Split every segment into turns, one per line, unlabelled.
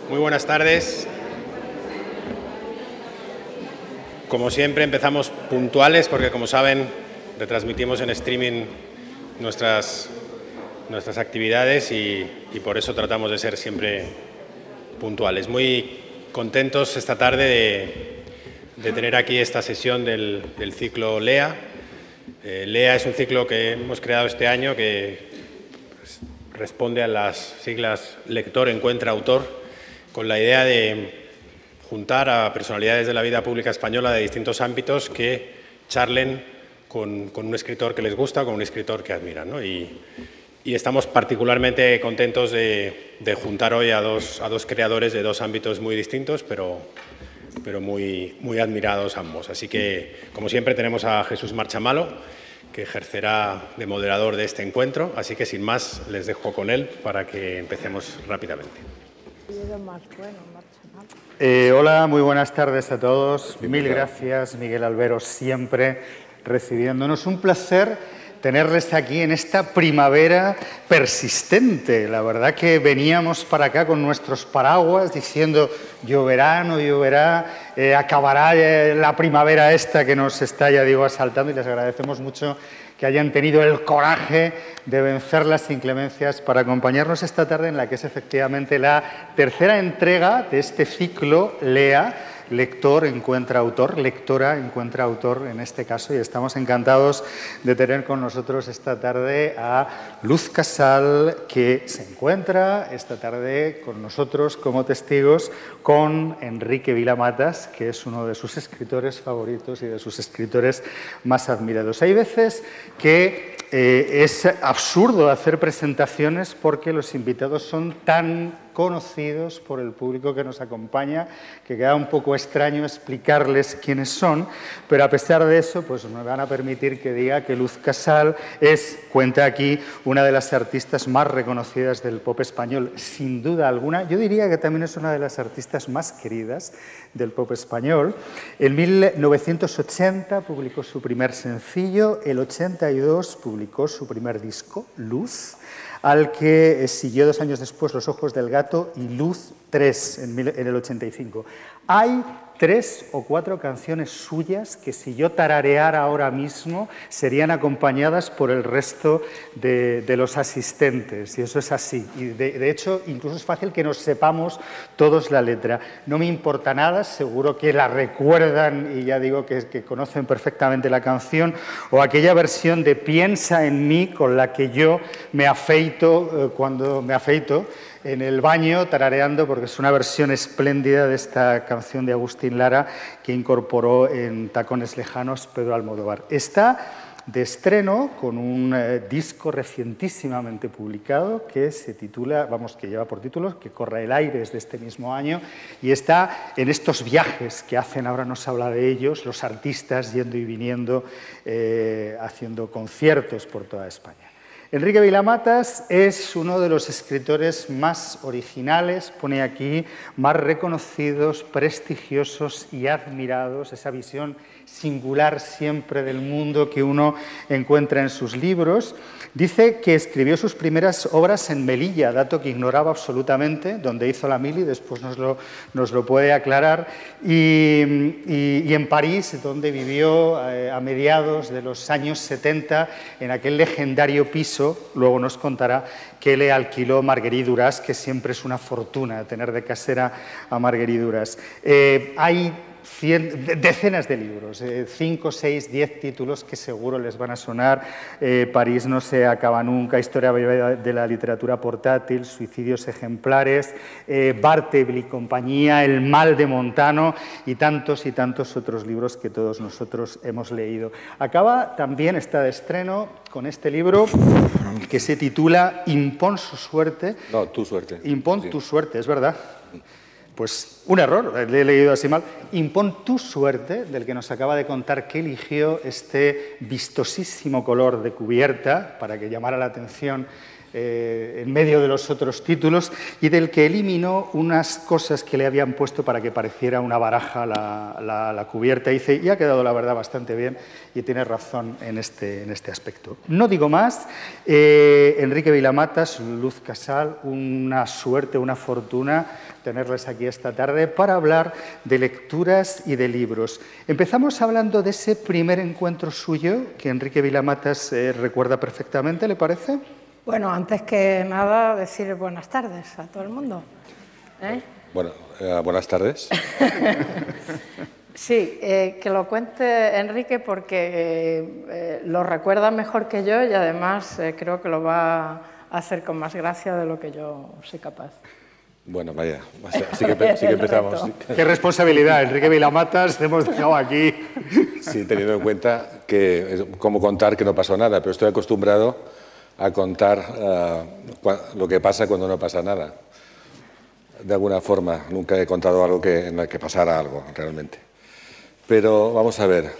Muy buenas tardes. Como siempre empezamos puntuales porque, como saben, retransmitimos en streaming nuestras actividades y por eso tratamos de ser siempre puntuales. Muy contentos esta tarde de tener aquí esta sesión del ciclo LEA. LEA es un ciclo que hemos creado este año que responde a las siglas Lector, Encuentra, Autor, con la idea de juntar a personalidades de la vida pública española de distintos ámbitos que charlen con un escritor que les gusta, con un escritor que admiran, ¿no? Y estamos particularmente contentos de juntar hoy a dos creadores de dos ámbitos muy distintos, pero muy admirados ambos. Así que, como siempre, tenemos a Jesús Marchamalo, que ejercerá de moderador de este encuentro. Así que, sin más, les dejo con él para que empecemos rápidamente.
Hola, muy buenas tardes a todos. Mil gracias, Miguel Albero, siempre recibiéndonos. Un placer tenerles aquí en esta primavera persistente. La verdad que veníamos para acá con nuestros paraguas diciendo lloverá, no lloverá, acabará la primavera esta que nos está, ya digo, asaltando, y les agradecemos mucho que hayan tenido el coraje de vencer las inclemencias para acompañarnos esta tarde en la que es efectivamente la tercera entrega de este ciclo LEA, Lector Encuentra Autor, Lectora Encuentra Autor en este caso, y estamos encantados de tener con nosotros esta tarde a Luz Casal, que se encuentra esta tarde con nosotros como testigos con Enrique Vila-Matas, que es uno de sus escritores favoritos y de sus escritores más admirados. Hay veces que es absurdo hacer presentaciones porque los invitados son tan conocidos por el público que nos acompaña, que queda un poco extraño explicarles quiénes son, pero a pesar de eso, pues me van a permitir que diga que Luz Casal cuenta aquí, una de las artistas más reconocidas del pop español, sin duda alguna. Yo diría que también es una de las artistas más queridas del pop español. En 1980 publicó su primer sencillo, el 82 publicó su primer disco, Luz, al que siguió 2 años después Los ojos del gato y Luz 3 en el 85. Hay 3 o 4 canciones suyas que, si yo tarareara ahora mismo, serían acompañadas por el resto de los asistentes, y eso es así. Y de hecho, incluso es fácil que nos sepamos todos la letra. No me importa nada, seguro que la recuerdan y ya digo que conocen perfectamente la canción, o aquella versión de Piensa en mí con la que yo me afeito cuando me afeito en el baño, tarareando, porque es una versión espléndida de esta canción de Agustín Lara que incorporó en Tacones Lejanos Pedro Almodóvar. Está de estreno con un disco recientísimamente publicado que se titula, que lleva por título Que corra el aire, es de este mismo año, y está en estos viajes que hacen, ahora nos habla de ellos, los artistas yendo y viniendo, haciendo conciertos por toda España. Enrique Vila-Matas es uno de los escritores más originales, pone aquí, más reconocidos, prestigiosos y admirados, esa visión singular siempre del mundo que uno encuentra en sus libros. Dice que escribió sus primeras obras en Melilla, dato que ignoraba absolutamente, donde hizo la mili, después nos lo puede aclarar, y en París, donde vivió a mediados de los años 70, en aquel legendario piso, luego nos contará, que le alquiló Marguerite Duras, que siempre es una fortuna tener de casera a Marguerite Duras. Hay decenas de libros, 5, 6, 10 títulos que seguro les van a sonar. París no se acaba nunca, Historia de la literatura portátil, Suicidios ejemplares, Bartable y compañía, El mal de Montano y tantos otros libros que todos nosotros hemos leído. Acaba también, está de estreno con este libro que se titula Impón su suerte.
No, tu suerte.
Impón tu suerte, es verdad. Pues un error, le he leído así mal. Impón tu suerte, del que nos acaba de contar que eligió este vistosísimo color de cubierta para que llamara la atención en medio de los otros títulos, y del que eliminó unas cosas que le habían puesto para que pareciera una baraja la cubierta. Y ha quedado, la verdad, bastante bien, y tiene razón en este aspecto. No digo más. Enrique Vila-Matas, Luz Casal, una suerte, una fortuna tenerles aquí esta tarde para hablar de lecturas y de libros. Empezamos hablando de ese primer encuentro suyo, que Enrique Vila-Matas recuerda perfectamente, ¿le parece?
Bueno, antes que nada, decir buenas tardes a todo el mundo.
Bueno, buenas tardes.
Sí, que lo cuente Enrique porque lo recuerda mejor que yo y además creo que lo va a hacer con más gracia de lo que yo soy capaz.
Bueno, vaya, sí que empezamos.
Qué responsabilidad, Enrique Vila-Matas, te hemos dejado aquí.
Sí, teniendo en cuenta que es como contar que no pasó nada, pero estoy acostumbrado a contar lo que pasa cuando no pasa nada. De alguna forma, nunca he contado algo en el que pasara algo, realmente. Pero vamos a ver.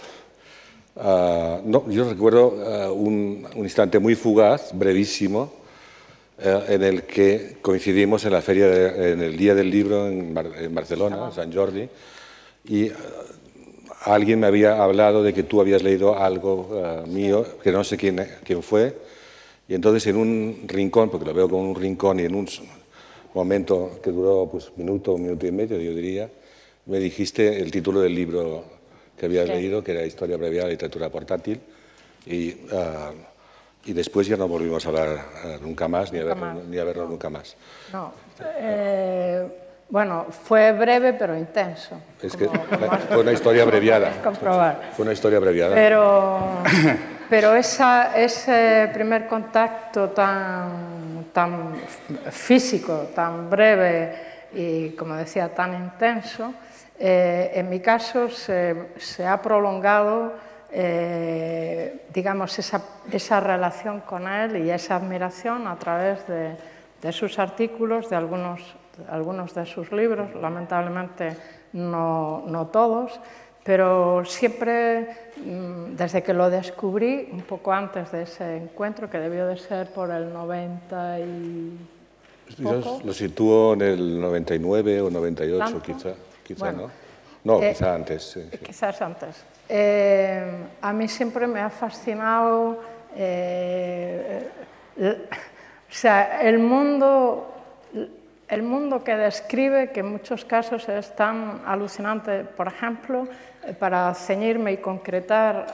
Yo recuerdo un instante muy fugaz, brevísimo, en el que coincidimos en la feria, en el Día del Libro en Barcelona, en Sant Jordi, y alguien me había hablado de que tú habías leído algo mío, que no sé quién fue, y entonces en un rincón, porque lo veo como un rincón, y en un momento que duró pues un minuto y medio, yo diría, me dijiste el título del libro que habías leído, que era Historia abreviada de literatura portátil, y después ya no volvimos a hablar nunca más, ni a verlo nunca más.
No. Bueno, fue breve pero intenso.
Es que fue una historia abreviada.
Comprobar.
Fue una historia abreviada.
Pero ese primer contacto tan físico, tan breve y, como decía, tan intenso, en mi caso se ha prolongado, digamos, esa relación con él y esa admiración a través de sus artículos, de algunos de sus libros, lamentablemente no todos, pero siempre, desde que lo descubrí, un poco antes de ese encuentro, que debió de ser por el 90 y poco.
Lo sitúo en el 99 o 98, ¿tanto? Quizá bueno, no, quizá antes. Sí.
Quizás antes. A mí siempre me ha fascinado o sea, el mundo que describe, que en muchos casos es tan alucinante. Por ejemplo, para ceñirme y concretar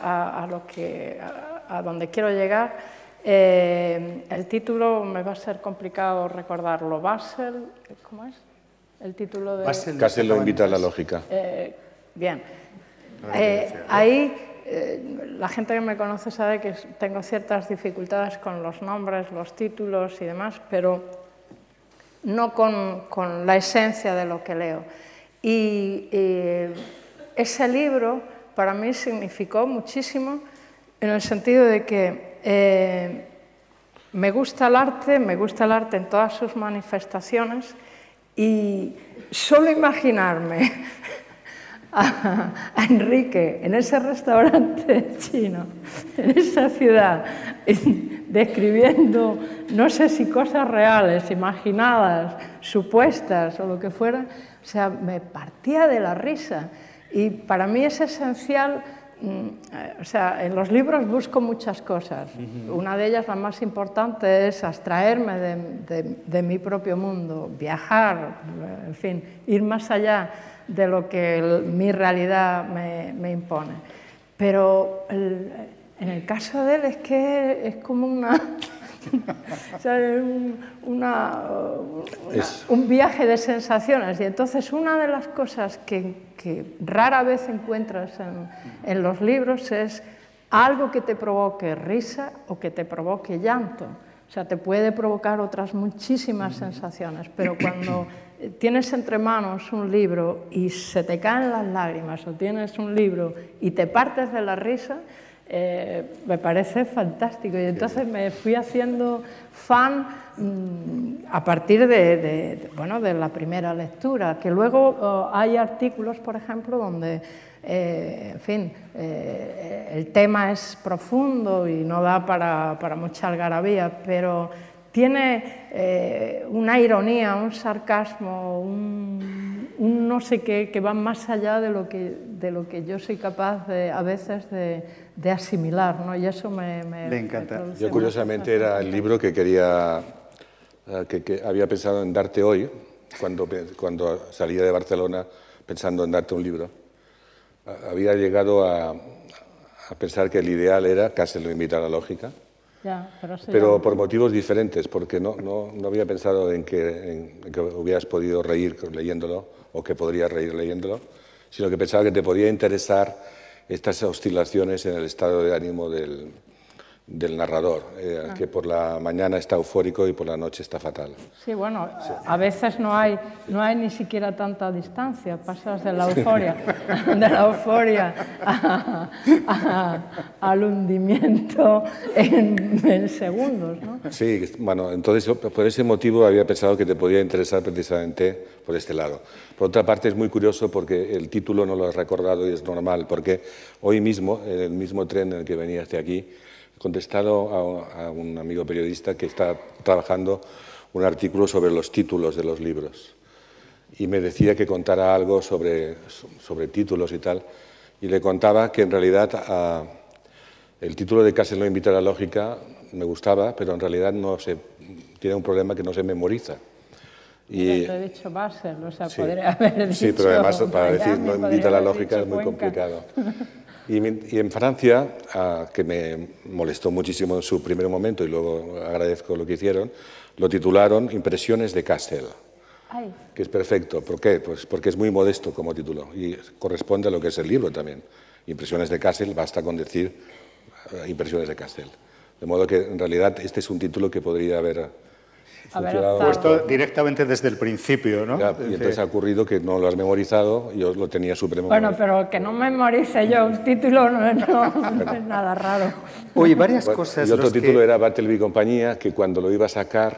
a donde quiero llegar, el título me va a ser complicado recordarlo. Basel, ¿cómo es? El título de...
Casi lo invita a la lógica.
Bien. Ahí la gente que me conoce sabe que tengo ciertas dificultades con los nombres, los títulos y demás, pero no con la esencia de lo que leo. Y ese libro para mí significó muchísimo en el sentido de que me gusta el arte en todas sus manifestaciones, y solo imaginarme a Enrique en ese restaurante chino, en esa ciudad, describiendo, no sé si cosas reales, imaginadas, supuestas o lo que fuera, o sea, me partía de la risa. Y para mí es esencial, o sea, en los libros busco muchas cosas. Una de ellas, la más importante, es abstraerme de mi propio mundo, viajar, en fin, ir más allá de lo que mi realidad me impone. Pero en el caso de él es que es como o sea, un viaje de sensaciones. Y entonces una de las cosas que rara vez encuentras en los libros es algo que te provoque risa o que te provoque llanto. O sea, te puede provocar otras muchísimas sensaciones, pero cuando tienes entre manos un libro y se te caen las lágrimas, o tienes un libro y te partes de la risa, me parece fantástico. Y entonces me fui haciendo fan a partir de la primera lectura, que luego hay artículos, por ejemplo, donde en fin, el tema es profundo y no da para mucha algarabía, pero tiene una ironía, un sarcasmo, un no sé qué, que van más allá de lo que yo soy capaz a veces de asimilar, ¿no? Y eso me
encanta.
Yo curiosamente era el libro que había pensado en darte hoy, cuando salía de Barcelona pensando en darte un libro. Había llegado a pensar que el ideal era Castle lo invita a la lógica, pero por motivos diferentes, porque no había pensado en que hubieras podido reír leyéndolo o que podrías reír leyéndolo, sino que pensaba que te podía interesar estas oscilaciones en el estado de ánimo del narrador, que por la mañana está eufórico y por la noche está fatal.
Sí, bueno, a veces no hay ni siquiera tanta distancia, pasas de la euforia, al hundimiento en segundos, ¿no?
Sí, bueno, entonces por ese motivo había pensado que te podía interesar precisamente por este lado. Por otra parte es muy curioso porque el título no lo has recordado y es normal, porque hoy mismo, en el mismo tren en el que venía hacia aquí, contestado a un amigo periodista que está trabajando un artículo sobre los títulos de los libros y me decía que contara algo sobre títulos y tal, y le contaba que en realidad el título de Castle no invita a la lógica me gustaba, pero en realidad tiene un problema que no se memoriza.
Y te he dicho Basel, o sea, sí, podría haber dicho...
Sí, pero además para decir no invita a la lógica es muy complicado. Y en Francia, que me molestó muchísimo en su primer momento y luego agradezco lo que hicieron, lo titularon Impresiones de Castle, que es perfecto. ¿Por qué? Pues porque es muy modesto como título y corresponde a lo que es el libro también. Impresiones de Castle, basta con decir Impresiones de Castle. De modo que en realidad este es un título que podría haber
puesto directamente desde el principio, ¿no?
Ya, y entonces ha ocurrido que no lo has memorizado, yo lo tenía supremo.
Bueno, pero que no memorice yo un título no es nada raro.
Oye, varias cosas.
Y otro título era Bartleby Compañía, que cuando lo iba a sacar,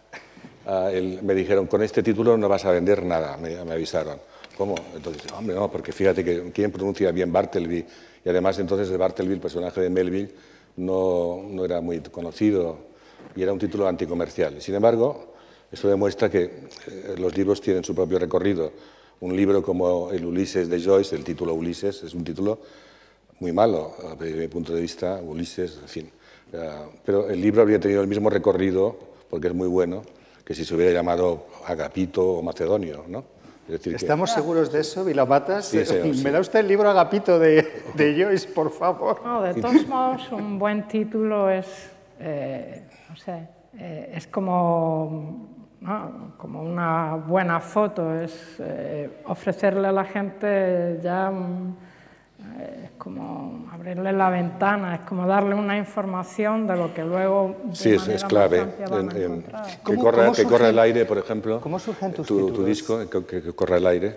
me dijeron, con este título no vas a vender nada, me avisaron. ¿Cómo? Entonces, hombre, no, porque fíjate que quién pronuncia bien Bartleby, y además entonces de Bartleby, el personaje de Melville, no era muy conocido, y era un título anticomercial. Sin embargo, eso demuestra que los libros tienen su propio recorrido. Un libro como el Ulises de Joyce, el título Ulises, es un título muy malo, desde mi punto de vista, Ulises, en fin. Pero el libro habría tenido el mismo recorrido, porque es muy bueno, que si se hubiera llamado Agapito o Macedonio, ¿no? Es decir,
¿estamos seguros de eso, Vilamatas?
Sí, señor,
¿Me da usted el libro Agapito de Joyce, por favor?
No, de todos modos, un buen título es... no sé, es como una buena foto, es ofrecerle a la gente ya, es como abrirle la ventana, es como darle una información de lo que luego
sí, es clave. Que corra el aire, por ejemplo.
¿Cómo surgen tus
títulos? Tu disco, que corra el aire.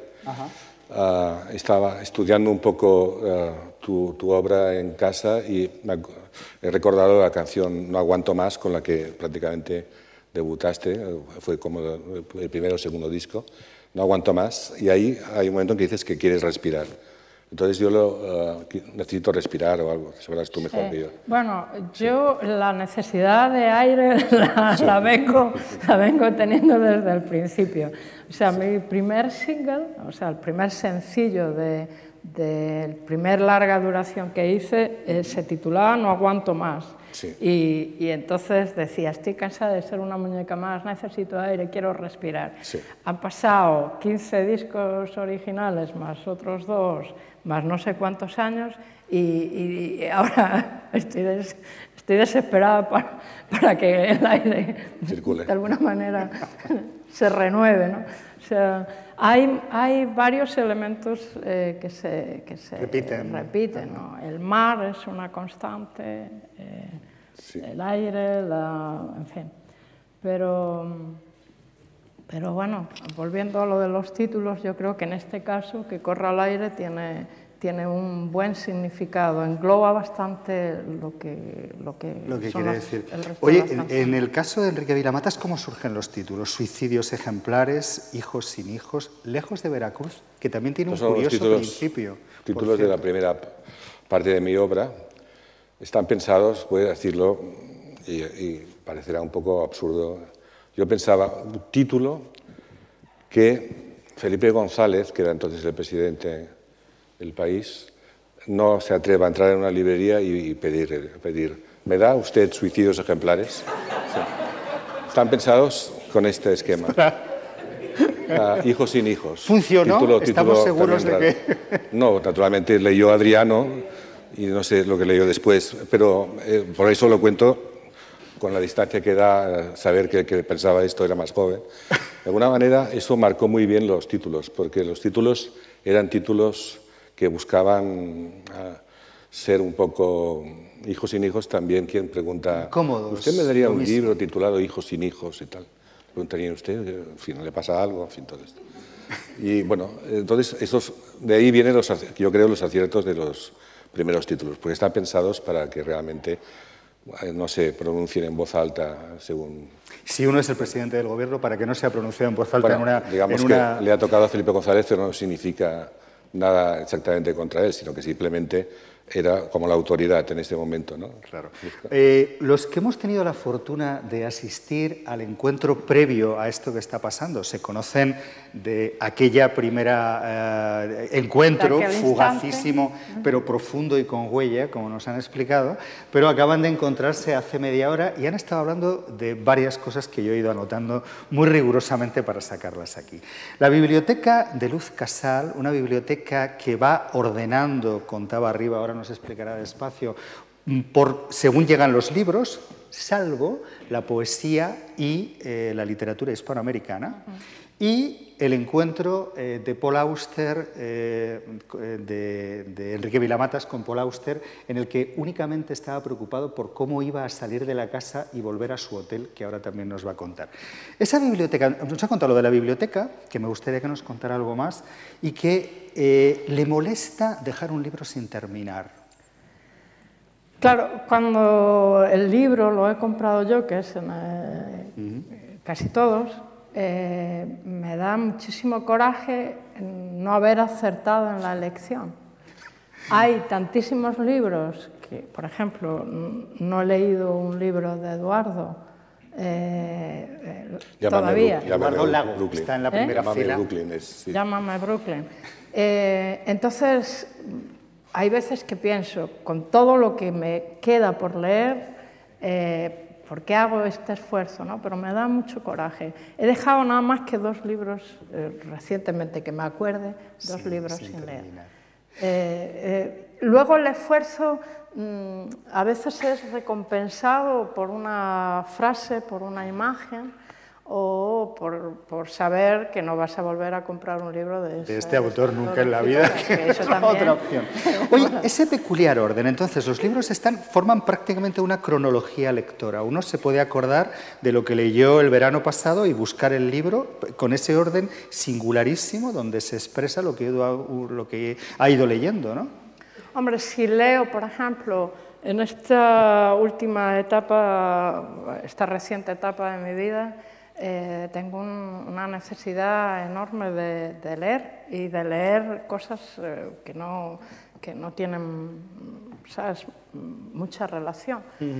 Estaba estudiando un poco tu obra en casa y he recordado la canción No aguanto más, con la que prácticamente debutaste, fue como el primero o segundo disco, No aguanto más, y ahí hay un momento en que dices que quieres respirar. Entonces yo necesito respirar o algo, sabrás tú mejor que yo.
Bueno, yo la necesidad de aire la vengo teniendo desde el principio. O sea, mi primer single, o sea, el primer sencillo del primer larga duración que hice se titulaba No aguanto más.
Sí.
Y entonces decía, estoy cansada de ser una muñeca más, necesito aire, quiero respirar.
Sí.
Han pasado 15 discos originales más otros 2, más no sé cuántos años y ahora estoy desesperada para que el aire
circule,
de alguna manera se renueve, ¿no? O sea, hay varios elementos que se repiten, ¿no? El mar es una constante,
sí.
El aire, en fin. Pero bueno, volviendo a lo de los títulos, yo creo que en este caso, que corra al aire tiene un buen significado, engloba bastante lo que
quiere decir. Oye, en el caso de Enrique Vilamatas, ¿cómo surgen los títulos? Suicidios ejemplares, Hijos sin hijos, Lejos de Veracruz, que también tiene un curioso principio.
Títulos de la primera parte de mi obra están pensados, puedo decirlo, y parecerá un poco absurdo. Yo pensaba un título que Felipe González, que era entonces el presidente del país, no se atreva a entrar en una librería y pedir ¿me da usted Suicidios ejemplares? Sí. Están pensados con este esquema. Hijos sin hijos.
¿Funcionó? ¿Estamos seguros de que...?
No, naturalmente leyó Adriano y no sé lo que leyó después, pero por eso lo cuento con la distancia que da saber que el que pensaba esto era más joven. De alguna manera eso marcó muy bien los títulos, porque los títulos eran títulos que buscaban ser un poco hijos sin hijos. También quien pregunta,
cómodos,
¿usted me daría un libro titulado Hijos sin hijos y tal? Preguntaría usted, en fin, ¿le pasa algo? En fin, todo esto. Y bueno, entonces de ahí vienen yo creo los aciertos de los primeros títulos, porque están pensados para que realmente no se pronuncien en voz alta según...
Si uno es el presidente del gobierno, para que no sea pronunciado en voz alta
bueno, digamos que le ha tocado a Felipe González, pero no significa nada exactamente contra él, sino que simplemente era como la autoridad en este momento, ¿no?
Claro. Los que hemos tenido la fortuna de asistir al encuentro previo a esto que está pasando, se conocen de aquella primera encuentro fugacísimo, pero profundo y con huella, como nos han explicado, pero acaban de encontrarse hace media hora y han estado hablando de varias cosas que yo he ido anotando muy rigurosamente para sacarlas aquí. La biblioteca de Luz Casal, una biblioteca que va ordenando, contaba arriba, ahora nos explicará despacio, según llegan los libros, salvo la poesía y la literatura hispanoamericana, y el encuentro de Paul Auster, de Enrique Vila-Matas con Paul Auster, en el que únicamente estaba preocupado por cómo iba a salir de la casa y volver a su hotel, que ahora también nos va a contar. Esa biblioteca, nos ha contado lo de la biblioteca, que me gustaría que nos contara algo más, y que le molesta dejar un libro sin terminar.
Claro, cuando el libro lo he comprado yo, que es casi todos, me da muchísimo coraje no haber acertado en la elección. Hay tantísimos libros que, por ejemplo, no he leído un libro de Eduardo todavía.
Eduardo Lago, está en la primera fila.
Brooklyn, sí.
Llámame Brooklyn. Entonces, hay veces que pienso, con todo lo que me queda por leer, ¿por qué hago este esfuerzo? ¿No? Pero me da mucho coraje. He dejado nada más que 2 libros, recientemente que me acuerde, 2 libros sin leer. Luego el esfuerzo a veces es recompensado por una frase, por una imagen, o por saber que no vas a volver a comprar un libro de
este autor nunca en la vida, que es otra opción. Oye, ese peculiar orden, entonces los libros forman prácticamente una cronología lectora. Uno se puede acordar de lo que leyó el verano pasado y buscar el libro con ese orden singularísimo donde se expresa lo que ha ido leyendo, ¿no?
Hombre, si leo, por ejemplo, en esta última etapa, esta reciente etapa de mi vida, tengo una necesidad enorme de leer y de leer cosas que no tienen, ¿sabes?, mucha relación.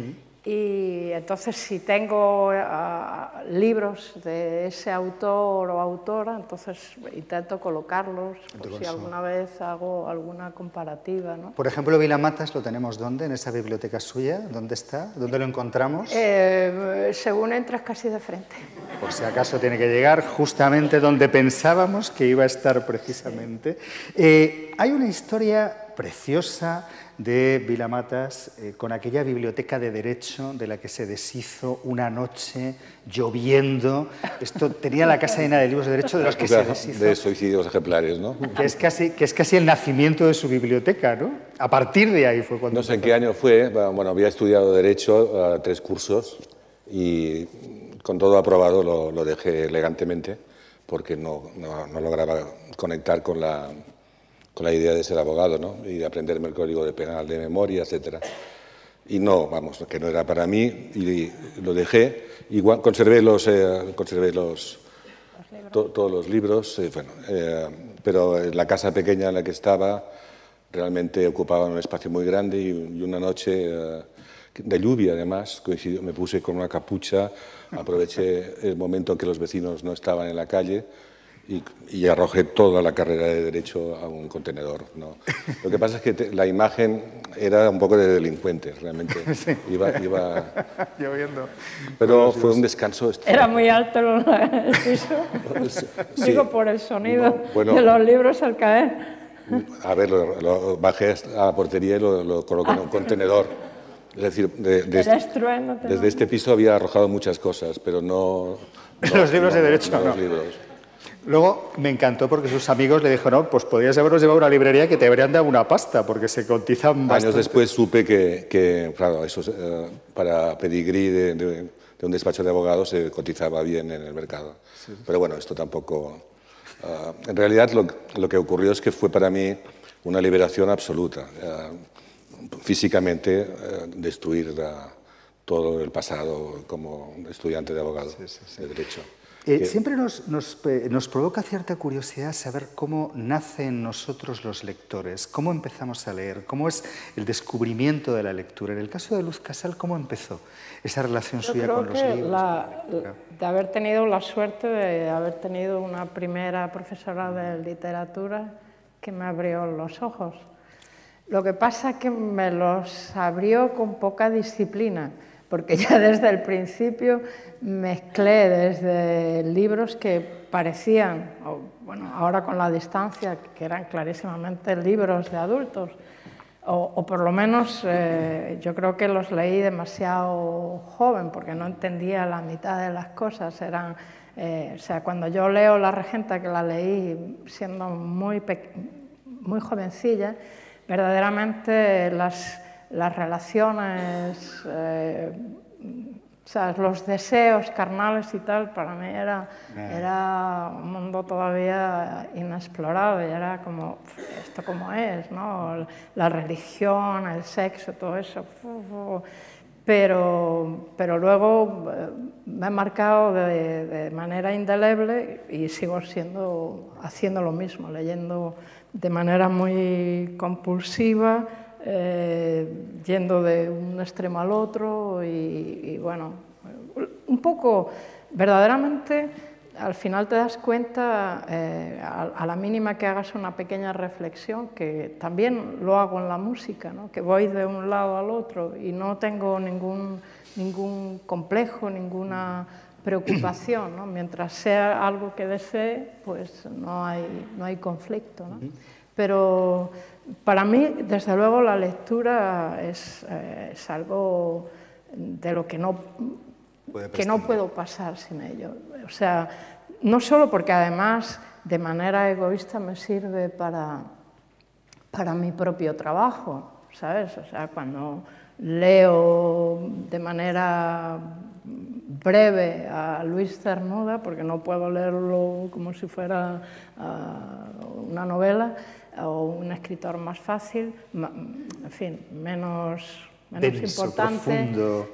Y entonces si tengo libros de ese autor o autora, entonces intento colocarlos por si alguna vez hago alguna comparativa, ¿no?
Por ejemplo, Vila-Matas, ¿lo tenemos dónde? ¿En esa biblioteca suya? ¿Dónde está? ¿Dónde lo encontramos?
Según entras casi de frente.
Por si acaso tiene que llegar justamente donde pensábamos que iba a estar precisamente. Hay una historia preciosa de Vila-Matas con aquella biblioteca de Derecho de la que se deshizo una noche lloviendo. Esto tenía la casa llena de libros de Derecho de los que se deshizo.
De Suicidios ejemplares, ¿no?
Que es casi el nacimiento de su biblioteca, ¿no? A partir de ahí fue cuando...
No sé en qué año fue. Bueno, había estudiado Derecho 3 cursos y con todo aprobado lo dejé elegantemente porque no lograba conectar con la idea de ser abogado, ¿no? Y de aprenderme el código de penal de memoria, etc. Y no, vamos, que no era para mí, y lo dejé. Igual conservé todos los libros, bueno, pero la casa pequeña en la que estaba realmente ocupaba un espacio muy grande y una noche de lluvia además, coincidió, me puse con una capucha, aproveché el momento en que los vecinos no estaban en la calle y arrojé toda la carrera de Derecho a un contenedor, ¿no? Lo que pasa es que la imagen era un poco de delincuente, realmente.
Sí.
Iba
lloviendo.
pero fue un descanso.
Era muy alto el piso,
Sí.
digo, por el sonido
No, bueno.
de los libros al caer.
A ver, lo bajé a la portería y lo coloqué en un contenedor. Es decir, desde este piso había arrojado muchas cosas, pero no
los libros de Derecho,
no
no.
los libros.
Luego me encantó porque sus amigos le dijeron, no, pues podrías habernos llevado a una librería que te habrían dado una pasta, porque se cotizan bastante.
Años después supe que claro, eso para pedigrí de un despacho de abogados se cotizaba bien en el mercado. Sí. Pero bueno, esto tampoco... en realidad lo que ocurrió es que fue para mí una liberación absoluta. Físicamente destruir todo el pasado como estudiante de abogado, de Derecho.
Siempre nos provoca cierta curiosidad saber cómo nacen nosotros los lectores, cómo empezamos a leer, cómo es el descubrimiento de la lectura. En el caso de Luz Casal, ¿cómo empezó esa relación suya con los libros?
De haber tenido la suerte de haber tenido una primera profesora de literatura que me abrió los ojos. Lo que pasa es que me los abrió con poca disciplina, porque ya desde el principio mezclé desde libros que parecían, bueno, ahora con la distancia, que eran clarísimamente libros de adultos, o por lo menos yo creo que los leí demasiado joven, porque no entendía la mitad de las cosas. O sea, cuando yo leo La Regenta, que la leí siendo muy jovencilla, verdaderamente las relaciones, o sea, los deseos carnales y tal, para mí era un mundo todavía inexplorado, y era como, ¿esto cómo es?, ¿no? La religión, el sexo, todo eso. Pero luego me he marcado de manera indeleble y sigo haciendo lo mismo, leyendo de manera muy compulsiva, yendo de un extremo al otro y bueno, un poco, verdaderamente, al final te das cuenta, a la mínima que hagas una pequeña reflexión, que también lo hago en la música, ¿no? Que voy de un lado al otro y no tengo ningún complejo, ninguna preocupación, ¿no? Mientras sea algo que desee, pues no hay conflicto, ¿no? Pero para mí, desde luego, la lectura es algo de lo que no puedo pasar sin ello. O sea, no solo porque además de manera egoísta me sirve para mi propio trabajo, ¿sabes? O sea, cuando leo de manera breve a Luis Cernuda, porque no puedo leerlo como si fuera una novela, o un escritor más fácil, en fin, menos denso, importante,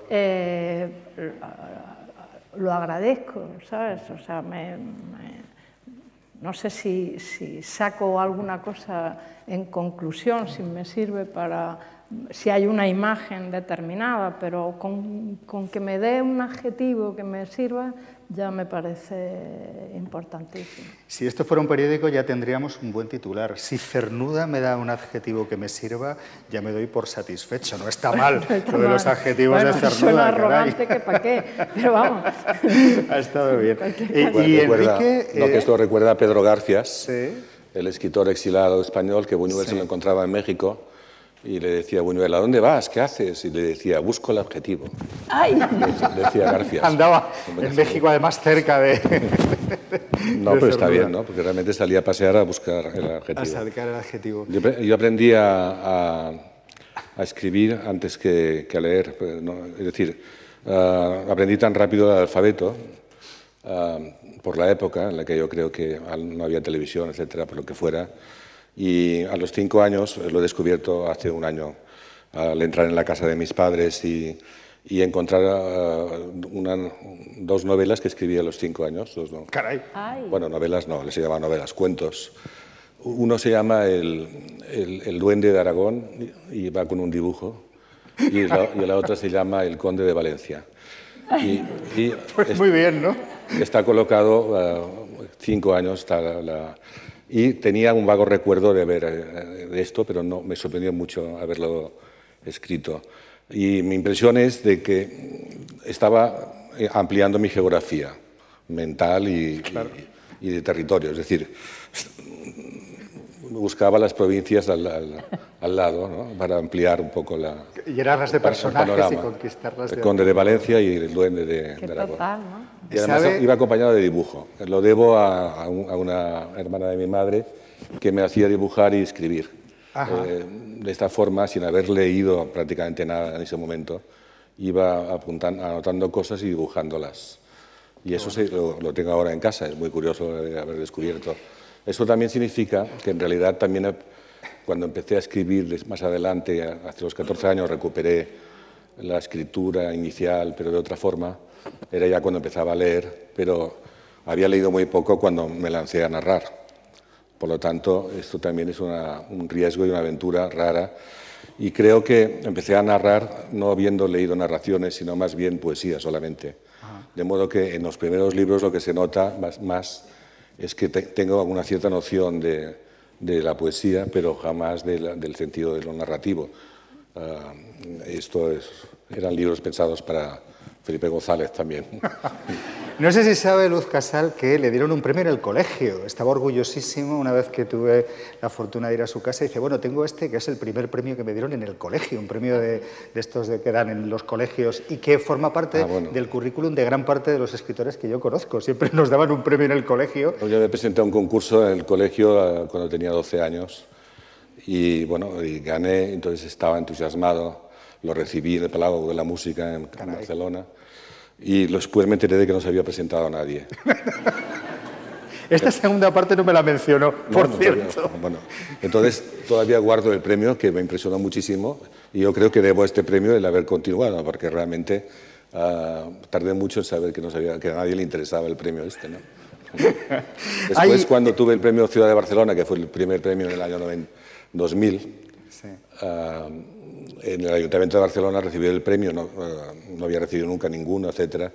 lo agradezco, ¿sabes? O sea, no sé si saco alguna cosa en conclusión, si me sirve si hay una imagen determinada, pero con que me dé un adjetivo que me sirva, ya me parece importantísimo.
Si esto fuera un periódico ya tendríamos un buen titular. Si Cernuda me da un adjetivo que me sirva, ya me doy por satisfecho. No está mal lo de los adjetivos de Cernuda.
Suena arrogante que para qué, pero vamos.
Ha estado bien.
Y Enrique... que esto recuerda a Pedro Garfias, ¿sí? El escritor exilado español, que Buñuel se lo encontraba en México. Y le decía a Buñuel, ¿a dónde vas? ¿Qué haces? Y le decía, busco el adjetivo.
¡Ay!
Decía Garfias. Andaba en México, además, cerca de...
No, pero está bien, ¿no? Porque realmente salía a pasear a buscar el adjetivo.
A sacar el adjetivo.
Yo aprendí a escribir antes que a leer. ¿No? Es decir, aprendí tan rápido el alfabeto por la época en la que yo creo que no había televisión, etcétera, por lo que fuera. Y a los 5 años, lo he descubierto hace un año, al entrar en la casa de mis padres y encontrar 2 novelas que escribí a los 5 años.
¡Caray!
Bueno, novelas no, les llamaban novelas, cuentos. Uno se llama El Duende de Aragón y va con un dibujo. y la otra se llama El Conde de Valencia.
Pues muy bien, ¿no?
Está colocado 5 años. Y tenía un vago recuerdo de ver de esto, pero no me sorprendió mucho haberlo escrito. Y mi impresión es de que estaba ampliando mi geografía mental y de territorio. Es decir, buscaba las provincias al lado, ¿no? Para ampliar un poco
llenarlas de personajes y conquistarlas.
El Conde de Valencia y el Duende de Aragón.
Total, ¿no?
Y además iba acompañado de dibujo. Lo debo a una hermana de mi madre que me hacía dibujar y escribir. De esta forma, sin haber leído prácticamente nada en ese momento, iba anotando cosas y dibujándolas. Y eso lo tengo ahora en casa, es muy curioso de haber descubierto. Eso también significa que en realidad también cuando empecé a escribir más adelante, hace los 14 años, recuperé la escritura inicial, pero de otra forma. Era ya cuando empezaba a leer, pero había leído muy poco cuando me lancé a narrar. Por lo tanto, esto también es un riesgo y una aventura rara. Y creo que empecé a narrar no habiendo leído narraciones, sino más bien poesía solamente. De modo que en los primeros libros lo que se nota más es que tengo una cierta noción de la poesía, pero jamás del sentido de lo narrativo. Eran libros pensados para Felipe González también.
No sé si sabe Luz Casal que le dieron un premio en el colegio. Estaba orgullosísimo una vez que tuve la fortuna de ir a su casa y dice, bueno, tengo que es el primer premio que me dieron en el colegio, un premio de estos que dan en los colegios y que forma parte del currículum de gran parte de los escritores que yo conozco. Siempre nos daban un premio en el colegio.
Yo me presenté a un concurso en el colegio cuando tenía 12 años y gané, entonces estaba entusiasmado. Lo recibí en el Palau de la Música en Barcelona y después me enteré de que no se había presentado a nadie.
Esta segunda parte no me la mencionó, por cierto.
Bueno, entonces todavía guardo el premio, que me impresionó muchísimo, y yo creo que debo este premio el haber continuado, porque realmente tardé mucho en saber que a nadie le interesaba el premio este, ¿no? Después, cuando tuve el premio Ciudad de Barcelona, que fue el primer premio en el año 2000, en el Ayuntamiento de Barcelona recibí el premio, no había recibido nunca ninguno, etc.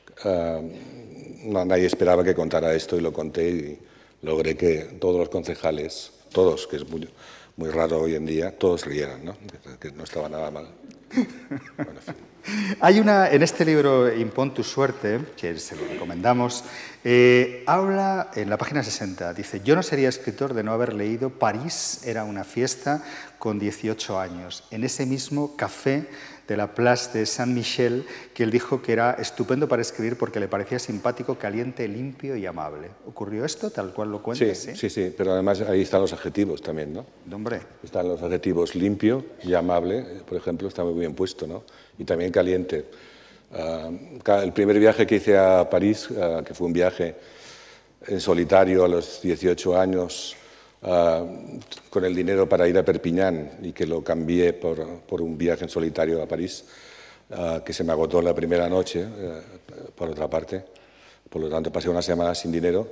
Nadie esperaba que contara esto y lo conté y logré que todos los concejales, todos, que es muy raro hoy en día, todos rieran, ¿no? Que no estaba nada mal. Bueno, en fin.
Hay en este libro, Impón tu suerte, que se lo recomendamos, habla en la página 60, dice, yo no sería escritor de no haber leído París era una fiesta con 18 años, en ese mismo café de la Place de Saint-Michel, que él dijo que era estupendo para escribir porque le parecía simpático, caliente, limpio y amable. ¿Ocurrió esto tal cual lo cuentas?
Sí, pero además ahí están los adjetivos también, ¿no?
Hombre.
Están los adjetivos limpio y amable, por ejemplo, está muy bien puesto, ¿no? Y también caliente. El primer viaje que hice a París, que fue un viaje en solitario a los 18 años, con el dinero para ir a Perpiñán y que lo cambié por un viaje en solitario a París, que se me agotó la primera noche, por otra parte, por lo tanto pasé una semana sin dinero,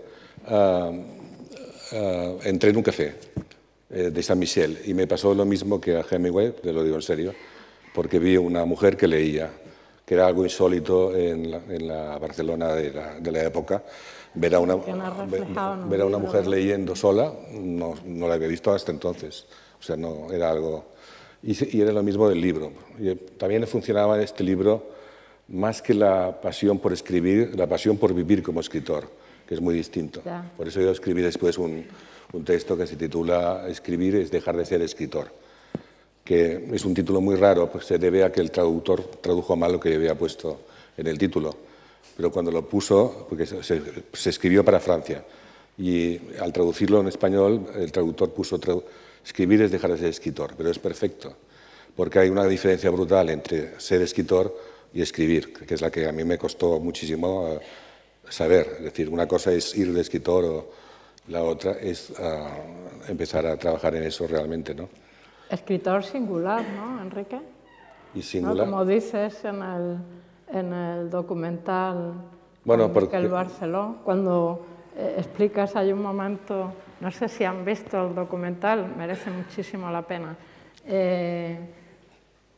entré en un café de Saint-Michel y me pasó lo mismo que a Hemingway, te lo digo en serio, porque vi una mujer que leía, que era algo insólito en la Barcelona de la época. Ver a una mujer leyendo sola, no la había visto hasta entonces. O sea, no era algo... Y era lo mismo del libro. Y también funcionaba en este libro más que la pasión por escribir, la pasión por vivir como escritor, que es muy distinto. Ya. Por eso yo escribí después un texto que se titula Escribir es dejar de ser escritor, que es un título muy raro, pues se debe a que el traductor tradujo mal lo que había puesto en el título. Pero cuando lo puso, porque se escribió para Francia, y al traducirlo en español, el traductor puso escribir es dejar de ser escritor, pero es perfecto, porque hay una diferencia brutal entre ser escritor y escribir, que es la que a mí me costó muchísimo saber. Es decir, una cosa es ir de escritor o la otra es empezar a trabajar en eso realmente, ¿no?
Escritor singular, ¿no, Enrique?
Y singular.
¿No? Como dices en el documental Miquel Barceló, cuando explicas, hay un momento, no sé si han visto el documental, merece muchísimo la pena,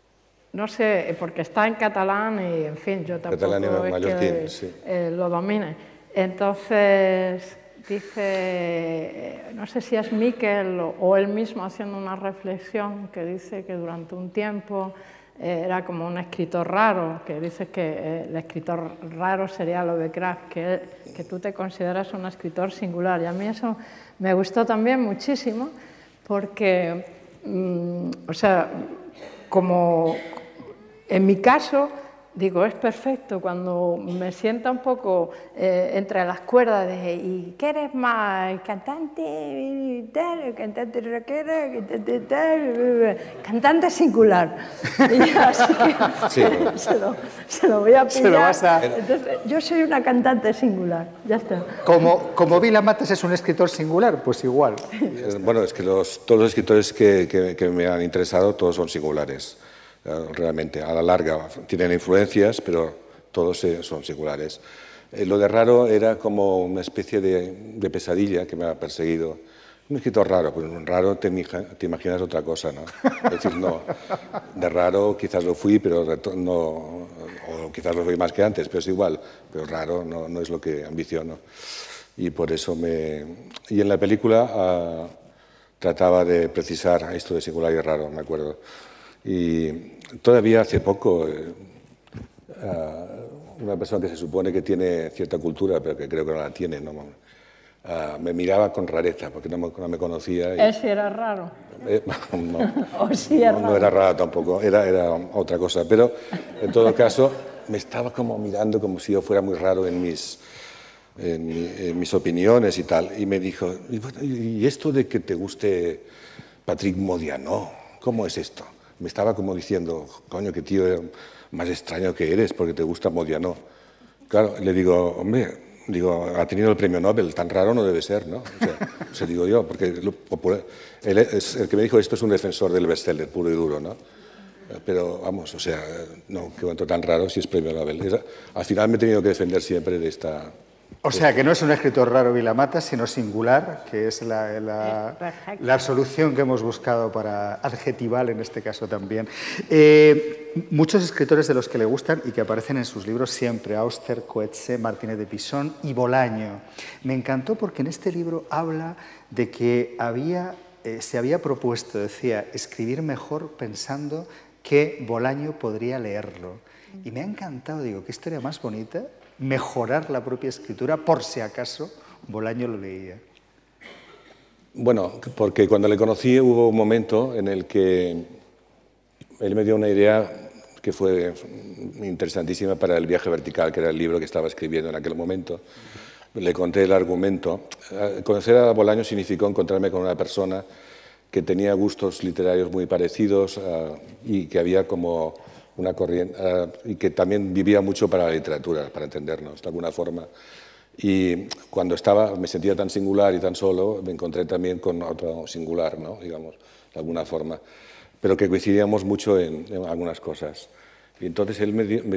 no sé, porque está en catalán y, en fin, yo tampoco es que
sí.
Lo domine. Entonces, dice, no sé si es Miquel o él mismo haciendo una reflexión que dice que durante un tiempo era como un escritor raro, que dice que el escritor raro sería Lovecraft, que tú te consideras un escritor singular. Y a mí eso me gustó también muchísimo porque, o sea, como en mi caso, digo, es perfecto cuando me sienta un poco entre las cuerdas de ¿y qué eres más? ¿Cantante tal? ¿Cantante rockera? ¿Cantante tal? Cantante singular. Y así que sí. se lo voy a pillar. Entonces, yo soy una cantante singular, ya está.
Como Vila Matas es un escritor singular, pues igual.
Bueno, es que todos los escritores que me han interesado, todos son singulares. Realmente, a la larga tienen influencias, pero todos son singulares. Lo de raro era como una especie de pesadilla que me ha perseguido. Un escritor raro, pues un raro te imaginas otra cosa, ¿no? Es decir, no, de raro quizás lo fui, pero no, o quizás lo fui más que antes, pero es igual, pero raro no es lo que ambiciono. Y por eso Y en la película trataba de precisar esto de singular y raro, me acuerdo. Y todavía hace poco una persona que se supone que tiene cierta cultura, pero que creo que no la tiene, me miraba con rareza porque no me conocía.
¿Él sí era raro?
No era raro tampoco, era otra cosa. Pero en todo caso me estaba como mirando como si yo fuera muy raro en mis opiniones y tal. Y me dijo, ¿y esto de que te guste Patrick Modiano? ¿Cómo es esto? Me estaba como diciendo, coño, qué tío más extraño que eres porque te gusta Modiano. Claro, le digo, hombre, ha tenido el premio Nobel, tan raro no debe ser, ¿no? O sea digo yo, porque él es el que me dijo esto es un defensor del bestseller puro y duro, ¿no? Pero vamos, o sea, no, qué momento tan raro si es premio Nobel. Al final me he tenido que defender siempre de esta...
O sea, que no es un escritor raro Vila Matas, sino singular, que es la solución que hemos buscado para adjetivar en este caso también. Muchos escritores de los que le gustan y que aparecen en sus libros siempre, Auster, Coetzee, Martínez de Pisón y Bolaño. Me encantó porque en este libro habla de que se había propuesto, decía, escribir mejor pensando que Bolaño podría leerlo. Y me ha encantado, digo, qué historia más bonita, mejorar la propia escritura por si acaso Bolaño lo leía.
Bueno, porque cuando le conocí hubo un momento en el que él me dio una idea que fue interesantísima para El viaje vertical, que era el libro que estaba escribiendo en aquel momento. Le conté el argumento. Conocer a Bolaño significó encontrarme con una persona que tenía gustos literarios muy parecidos y que había como una corriente, y que también vivía mucho para la literatura, para entendernos de alguna forma. Y cuando me sentía tan singular y tan solo, me encontré también con otro singular, ¿no? Digamos, de alguna forma, pero que coincidíamos mucho en algunas cosas. Y entonces él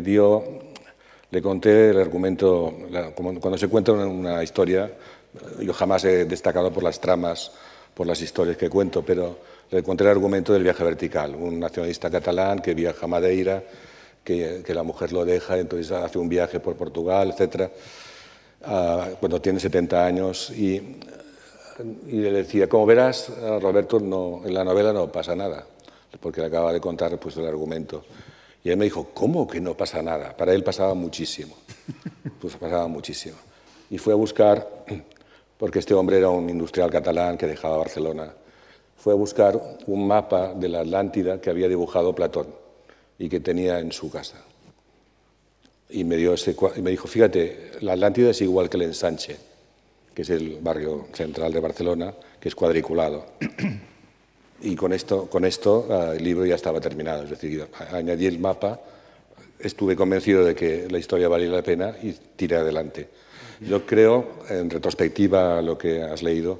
le conté el argumento, cuando se cuenta una historia, yo jamás he destacado por las tramas, por las historias que cuento, pero le conté el argumento del viaje vertical, un nacionalista catalán que viaja a Madeira, que la mujer lo deja, entonces hace un viaje por Portugal, etc., cuando tiene 70 años, y le decía, como verás, Roberto, en la novela no pasa nada, porque le acaba de contar pues, el argumento. Y él me dijo, ¿cómo que no pasa nada? Para él pasaba muchísimo, pues pasaba muchísimo. Y fue a buscar, porque este hombre era un industrial catalán que dejaba Barcelona, fue a buscar un mapa de la Atlántida que había dibujado Platón y que tenía en su casa. Y me dijo, fíjate, la Atlántida es igual que el Ensanche, que es el barrio central de Barcelona, que es cuadriculado. Y con esto el libro ya estaba terminado, es decir, añadí el mapa, estuve convencido de que la historia valía la pena y tiré adelante. Yo creo, en retrospectiva a lo que has leído,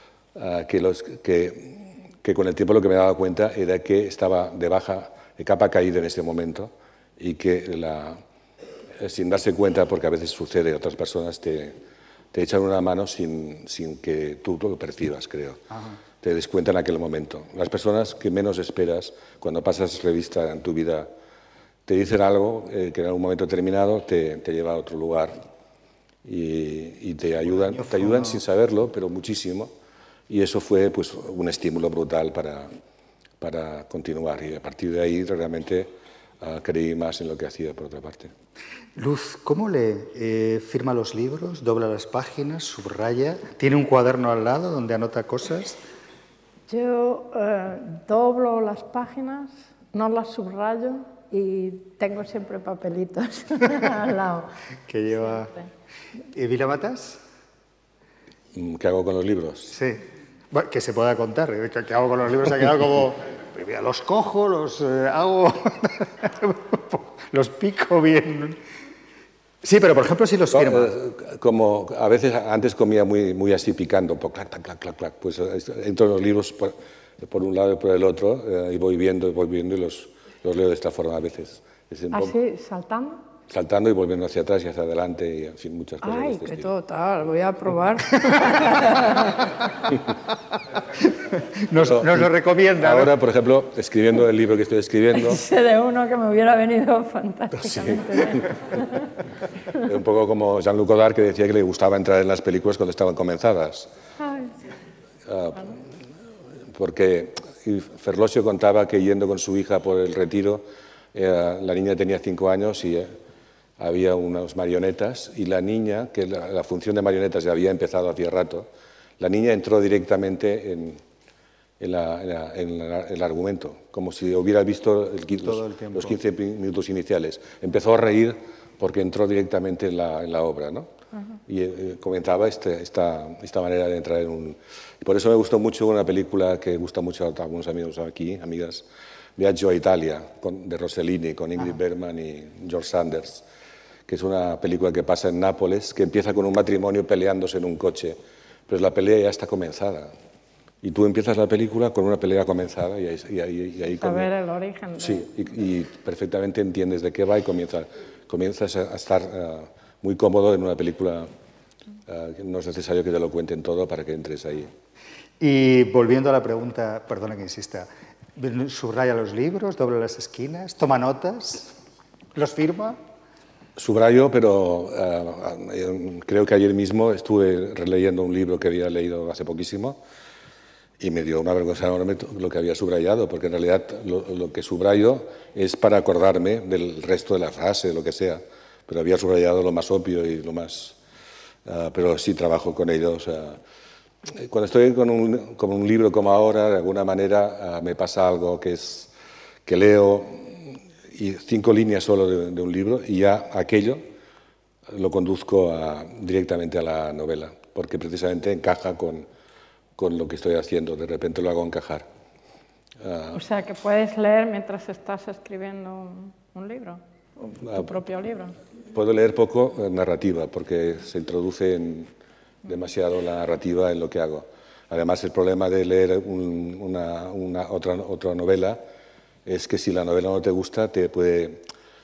que con el tiempo lo que me daba cuenta era que estaba de capa caída en ese momento y que sin darse cuenta, porque a veces sucede, otras personas te echan una mano sin que tú lo percibas, creo. Ajá. te des cuenta en aquel momento. Las personas que menos esperas cuando pasas revista en tu vida te dicen algo que en algún momento determinado te lleva a otro lugar y te ayudan sin saberlo, pero muchísimo. Y eso fue pues, un estímulo brutal para continuar. Y a partir de ahí realmente creí más en lo que hacía, por otra parte.
Luz, ¿cómo lee? ¿Firma los libros? ¿Dobla las páginas? ¿Subraya? ¿Tiene un cuaderno al lado donde anota cosas?
Yo doblo las páginas, no las subrayo y tengo siempre papelitos al lado.
Que lleva... ¿Vila Matas?
¿Qué hago con los libros?
Sí. Bueno, que se pueda contar. ¿Qué hago con los libros? Ha quedado como... Mira, los cojo, los hago... los pico bien... Sí, pero por ejemplo si los firma.
Como a veces antes comía muy así picando, clac, clac, clac, clac, pues entro en los libros por un lado y por el otro y voy viendo y los leo de esta forma a veces.
¿Así, saltando?
Saltando y volviendo hacia atrás y hacia adelante y en fin, muchas cosas.
Ay, qué total, voy a probar.
Nos lo recomienda.
Ahora, por ejemplo, escribiendo el libro que estoy escribiendo...
Sé de uno que me hubiera venido fantásticamente bien.
Un poco como Jean-Luc Godard, que decía que le gustaba entrar en las películas cuando estaban comenzadas. Porque Ferlosio contaba que yendo con su hija por el retiro, la niña tenía 5 años y había unas marionetas, y la niña, que la función de marionetas ya había empezado hacía rato, la niña entró directamente en el argumento, como si hubiera visto los 15 minutos iniciales. Empezó a reír porque entró directamente en la obra, ¿no? Y comentaba esta manera de entrar en un... Y por eso me gustó mucho una película que gusta mucho a algunos amigos aquí, amigas, Viaggio a Italia, de Rossellini, con Ingrid Bergman y George Sanders, que es una película que pasa en Nápoles, que empieza con un matrimonio peleándose en un coche, pero la pelea ya está comenzada. Y tú empiezas la película con una pelea comenzada y ahí
saber el origen.
Sí, y perfectamente entiendes de qué va y comienzas a estar muy cómodo en una película. No es necesario que te lo cuenten todo para que entres ahí.
Y volviendo a la pregunta, perdona que insista, ¿subraya los libros, dobla las esquinas, toma notas, los firma?
Subrayo, pero creo que ayer mismo estuve releyendo un libro que había leído hace poquísimo y me dio una vergüenza enorme lo que había subrayado, porque en realidad lo que subrayo es para acordarme del resto de la frase, lo que sea, pero había subrayado lo más obvio y lo más... pero sí trabajo con ello. O sea, cuando estoy con un libro como ahora, de alguna manera me pasa algo que es que leo y 5 líneas solo de un libro y ya aquello lo conduzco directamente a la novela, porque precisamente encaja con lo que estoy haciendo, de repente lo hago encajar.
O sea, que puedes leer mientras estás escribiendo un libro, tu propio libro.
Puedo leer poco narrativa, porque se introduce demasiado la narrativa en lo que hago. Además, el problema de leer otra novela es que si la novela no te gusta, te puede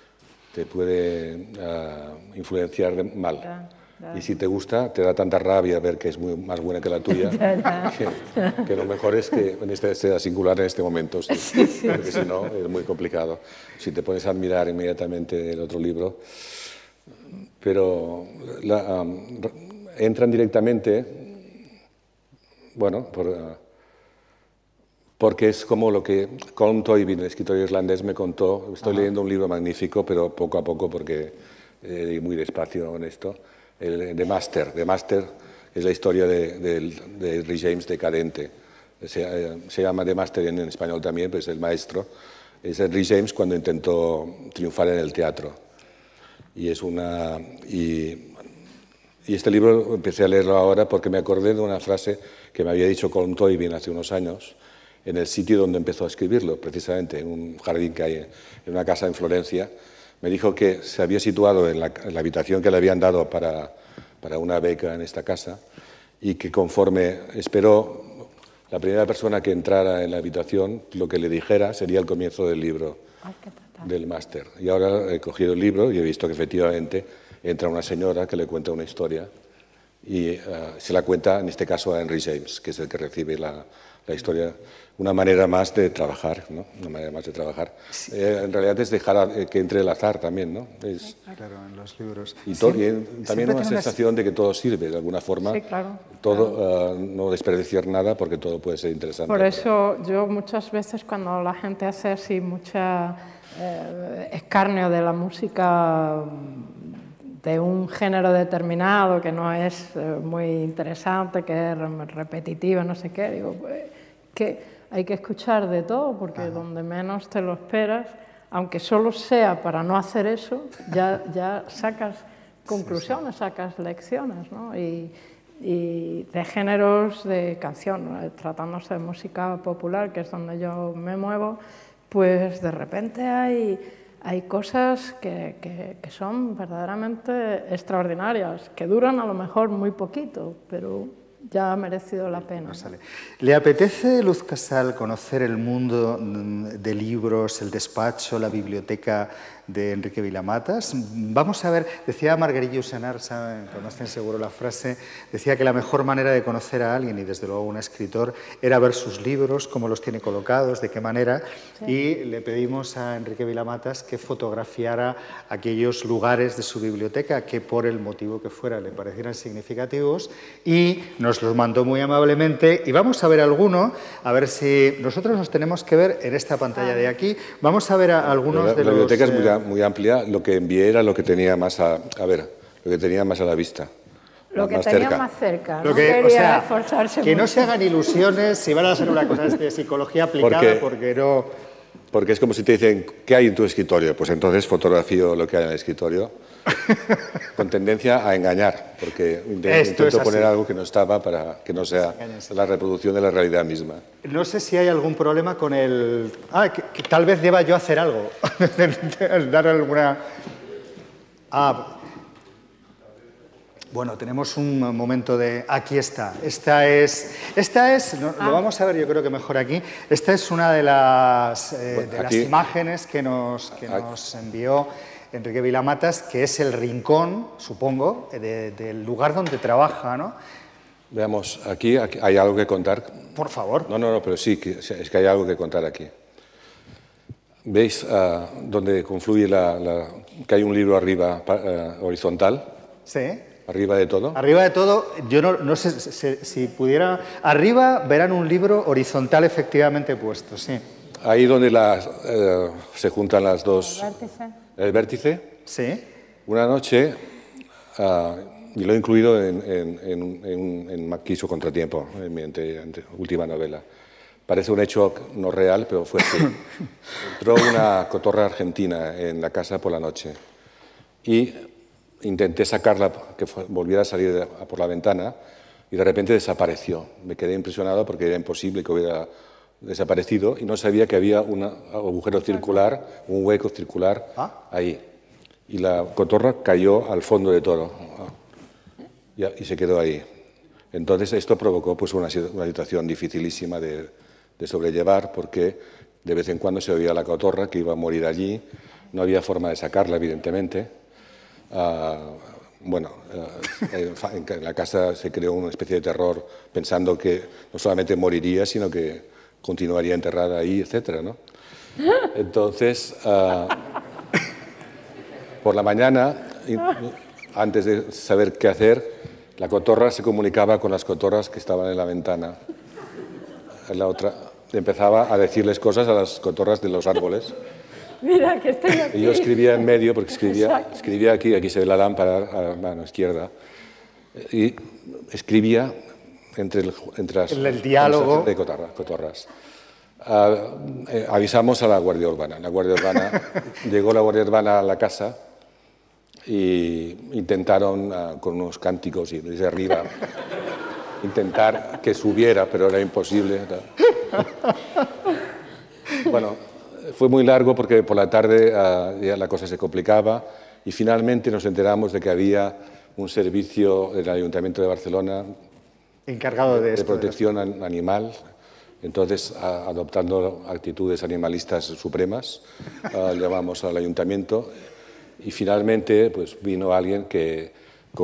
influenciar mal. Y si te gusta, te da tanta rabia ver que es más buena que la tuya, que lo mejor es que sea singular en este momento, sí, porque si no es muy complicado. Si te pones a admirar inmediatamente el otro libro, pero entran directamente, bueno, porque es como lo que Colm Toibin, el escritor irlandés, me contó. Estoy leyendo un libro magnífico, pero poco a poco, porque muy despacio en esto. The Master. The Master es la historia de Rhys James decadente. Se llama The Master en español también, pero es el maestro. Es el Rhys James cuando intentó triunfar en el teatro. Y este libro empecé a leerlo ahora porque me acordé de una frase que me había dicho Colm Toibin hace unos años, en el sitio donde empezó a escribirlo, precisamente en un jardín que hay en una casa en Florencia. Me dijo que se había situado en la habitación que le habían dado para una beca en esta casa y que conforme esperó la primera persona que entrara en la habitación, lo que le dijera sería el comienzo del libro del máster. Y ahora he cogido el libro y he visto que efectivamente entra una señora que le cuenta una historia y se la cuenta, en este caso, a Henry James, que es el que recibe la la historia, una manera más de trabajar, ¿no? Una manera más de trabajar. Sí. En realidad es dejar que entre el azar también, ¿no? Es,
claro, en los libros.
Y, también una sensación de que todo sirve, de alguna forma.
Sí, claro.
Todo,
claro.
No desperdiciar nada porque todo puede ser interesante.
Por eso yo muchas veces cuando la gente hace así mucha escarnio de la música de un género determinado que no es muy interesante, que es repetitiva, no sé qué, digo, pues, que hay que escuchar de todo, porque donde menos te lo esperas, aunque solo sea para no hacer eso, ya sacas conclusiones, sacas lecciones, ¿no? Y de géneros de canción, tratándose de música popular, que es donde yo me muevo, pues de repente hay cosas que son verdaderamente extraordinarias, que duran a lo mejor muy poquito, pero ya ha merecido la pena.
¿Le apetece, Luz Casal, conocer el mundo de libros, el despacho, la biblioteca de Enrique Vilamatas? Vamos a ver, decía Margarillo Senar, conocen seguro la frase, decía que la mejor manera de conocer a alguien, y desde luego un escritor, era ver sus libros, cómo los tiene colocados, de qué manera, sí. Y le pedimos a Enrique Vilamatas que fotografiara aquellos lugares de su biblioteca que por el motivo que fuera le parecieran significativos, y nos los mandó muy amablemente, y vamos a ver alguno, a ver si nosotros nos tenemos que ver en esta pantalla de aquí, vamos a ver a algunos de los...
La biblioteca es muy amplia, lo que envié era lo que tenía más lo que tenía más a la vista.
Lo que tenía más cerca, no
quería
esforzarse
que
mucho.
No se hagan ilusiones si van a hacer una cosa de psicología aplicada, porque no...
Porque es como si te dicen, ¿qué hay en tu escritorio? Pues entonces fotografío lo que hay en el escritorio, con tendencia a engañar, porque intento poner algo que no estaba para que no sea la reproducción de la realidad misma.
No sé si hay algún problema con el... que tal vez deba yo hacer algo, dar alguna... Bueno, tenemos un momento de... Aquí está. Esta es lo vamos a ver yo creo que mejor aquí. Esta es una de las imágenes que nos envió Enrique Vilamatas, que es el rincón, supongo, del lugar donde trabaja, ¿no?
Veamos, aquí hay algo que contar.
Por favor.
No, pero sí, es que hay algo que contar aquí. ¿Veis donde confluye que hay un libro arriba horizontal?
Sí.
¿Arriba de todo?
Arriba de todo, yo no sé si pudiera... Arriba verán un libro horizontal efectivamente puesto, sí.
Ahí donde se juntan las dos...
¿El vértice?
¿El vértice?
Sí.
Una noche, y lo he incluido en Maquis o Contratiempo, en mi última novela. Parece un hecho no real, pero fue así. Entró una cotorra argentina en la casa por la noche y intenté sacarla, que volviera a salir por la ventana, y de repente desapareció. Me quedé impresionado porque era imposible que hubiera desaparecido y no sabía que había un agujero circular, un hueco circular ahí. Y la cotorra cayó al fondo de todo y se quedó ahí. Entonces esto provocó pues, una situación dificilísima de sobrellevar, porque de vez en cuando se oía la cotorra que iba a morir allí, no había forma de sacarla, evidentemente. En la casa se creó una especie de terror pensando que no solamente moriría, sino que continuaría enterrada ahí, etcétera, ¿no? Entonces, por la mañana, antes de saber qué hacer, la cotorra se comunicaba con las cotorras que estaban en la ventana. La otra empezaba a decirles cosas a las cotorras de los árboles.
Mira, que estoy aquí.
Y yo escribía en medio, porque escribía aquí se ve la lámpara a la mano izquierda, y escribía entre las
el diálogo
de cotorras. Avisamos a la Guardia Urbana. Llegó la Guardia Urbana a la casa y intentaron, con unos cánticos y desde arriba, intentar que subiera, pero era imposible. Bueno, fue muy largo porque por la tarde ya la cosa se complicaba y finalmente nos enteramos de que había un servicio del Ayuntamiento de Barcelona
encargado de
protección animal. Entonces, adoptando actitudes animalistas supremas, llamamos al Ayuntamiento y finalmente pues, vino alguien que,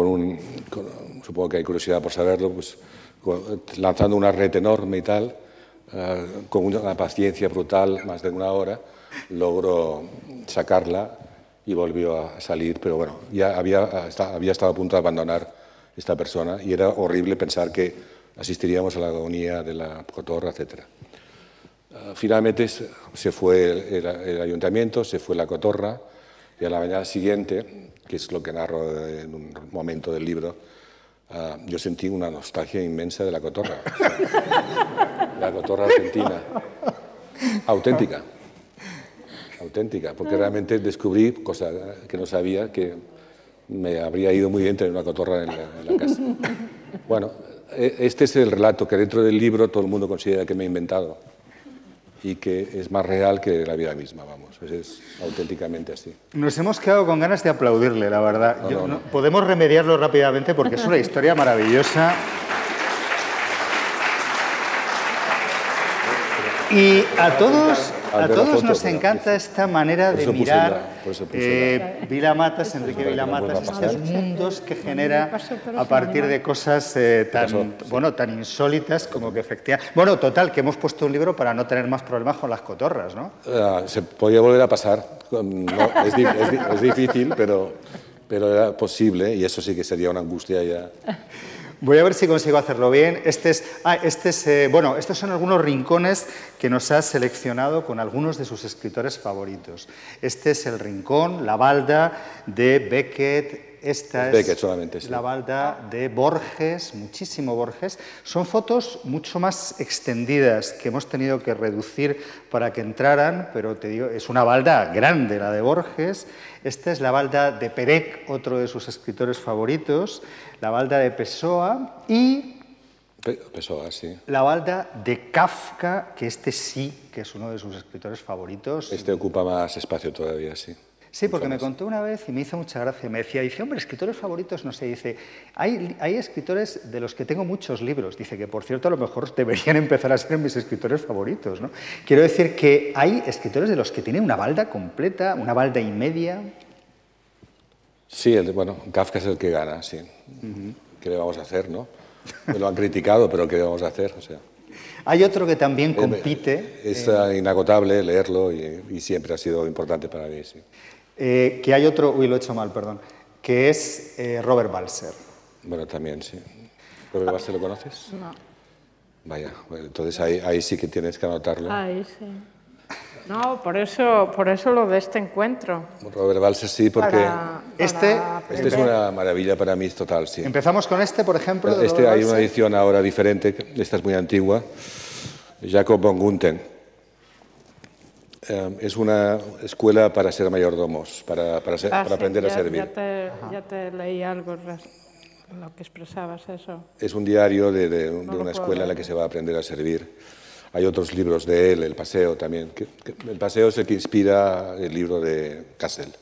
supongo que hay curiosidad por saberlo, pues, lanzando una red enorme y tal, con una paciencia brutal, más de una hora, logró sacarla y volvió a salir, pero bueno, ya había estado a punto de abandonar esta persona y era horrible pensar que asistiríamos a la agonía de la cotorra, etc. Finalmente se fue el ayuntamiento, se fue la cotorra y a la mañana siguiente, que es lo que narro en un momento del libro, yo sentí una nostalgia inmensa de la cotorra. La cotorra argentina. Auténtica. Auténtica, porque realmente descubrí, cosa que no sabía, que me habría ido muy bien tener una cotorra en la casa. Bueno, este es el relato que dentro del libro todo el mundo considera que me he inventado y que es más real que la vida misma, vamos, es auténticamente así.
Nos hemos quedado con ganas de aplaudirle, la verdad. Podemos remediarlo rápidamente porque es una historia maravillosa. Y a todos nos encanta esta manera de mirar Vilamatas, Enrique Vilamatas, estos mundos que genera a partir de cosas tan insólitas como que efectivamente... Bueno, total, que hemos puesto un libro para no tener más problemas con las cotorras, ¿no?
Se podía volver a pasar. No, es difícil, pero era posible y eso sí que sería una angustia ya.
Voy a ver si consigo hacerlo bien. Estos son algunos rincones que nos ha seleccionado con algunos de sus escritores favoritos. Este es el rincón, la balda de Beckett. Esta es
Beckett solamente, sí.
La balda de Borges, muchísimo Borges. Son fotos mucho más extendidas que hemos tenido que reducir para que entraran, pero te digo, es una balda grande la de Borges. Esta es la balda de Perec, otro de sus escritores favoritos, la balda de Pessoa y
Pessoa, sí.
La balda de Kafka, que este sí que es uno de sus escritores favoritos.
Este ocupa más espacio todavía, sí.
Sí, porque me contó una vez y me hizo mucha gracia. Me decía, hombre, escritores favoritos, no sé, dice, hay escritores de los que tengo muchos libros. Dice que, por cierto, a lo mejor deberían empezar a ser mis escritores favoritos, ¿no? Quiero decir que hay escritores de los que tienen una balda completa, una balda y media.
Sí, Kafka es el que gana, sí. ¿Qué le vamos a hacer, no? Me lo han criticado, pero ¿qué le vamos a hacer? O sea,
hay otro que también compite.
Es inagotable leerlo y siempre ha sido importante para mí, sí.
Que hay otro, lo he hecho mal, perdón, que es Robert Balser.
Bueno, también, sí. ¿Robert Balser lo conoces?
No.
Vaya, bueno, entonces ahí sí que tienes que anotarlo.
Ahí sí. No, por eso lo de este encuentro.
Robert Balser sí, porque
este
es una maravilla para mí total, sí.
Empezamos con este, por ejemplo.
Hay una edición ahora diferente, esta es muy antigua, Jacob von Gunthen. Es una escuela para ser mayordomos, para aprender a servir.
Ya te leí algo en lo que expresabas eso.
Es un diario de una escuela en la que se va a aprender a servir. Hay otros libros de él, El Paseo también. El Paseo es el que inspira el libro de Kassel.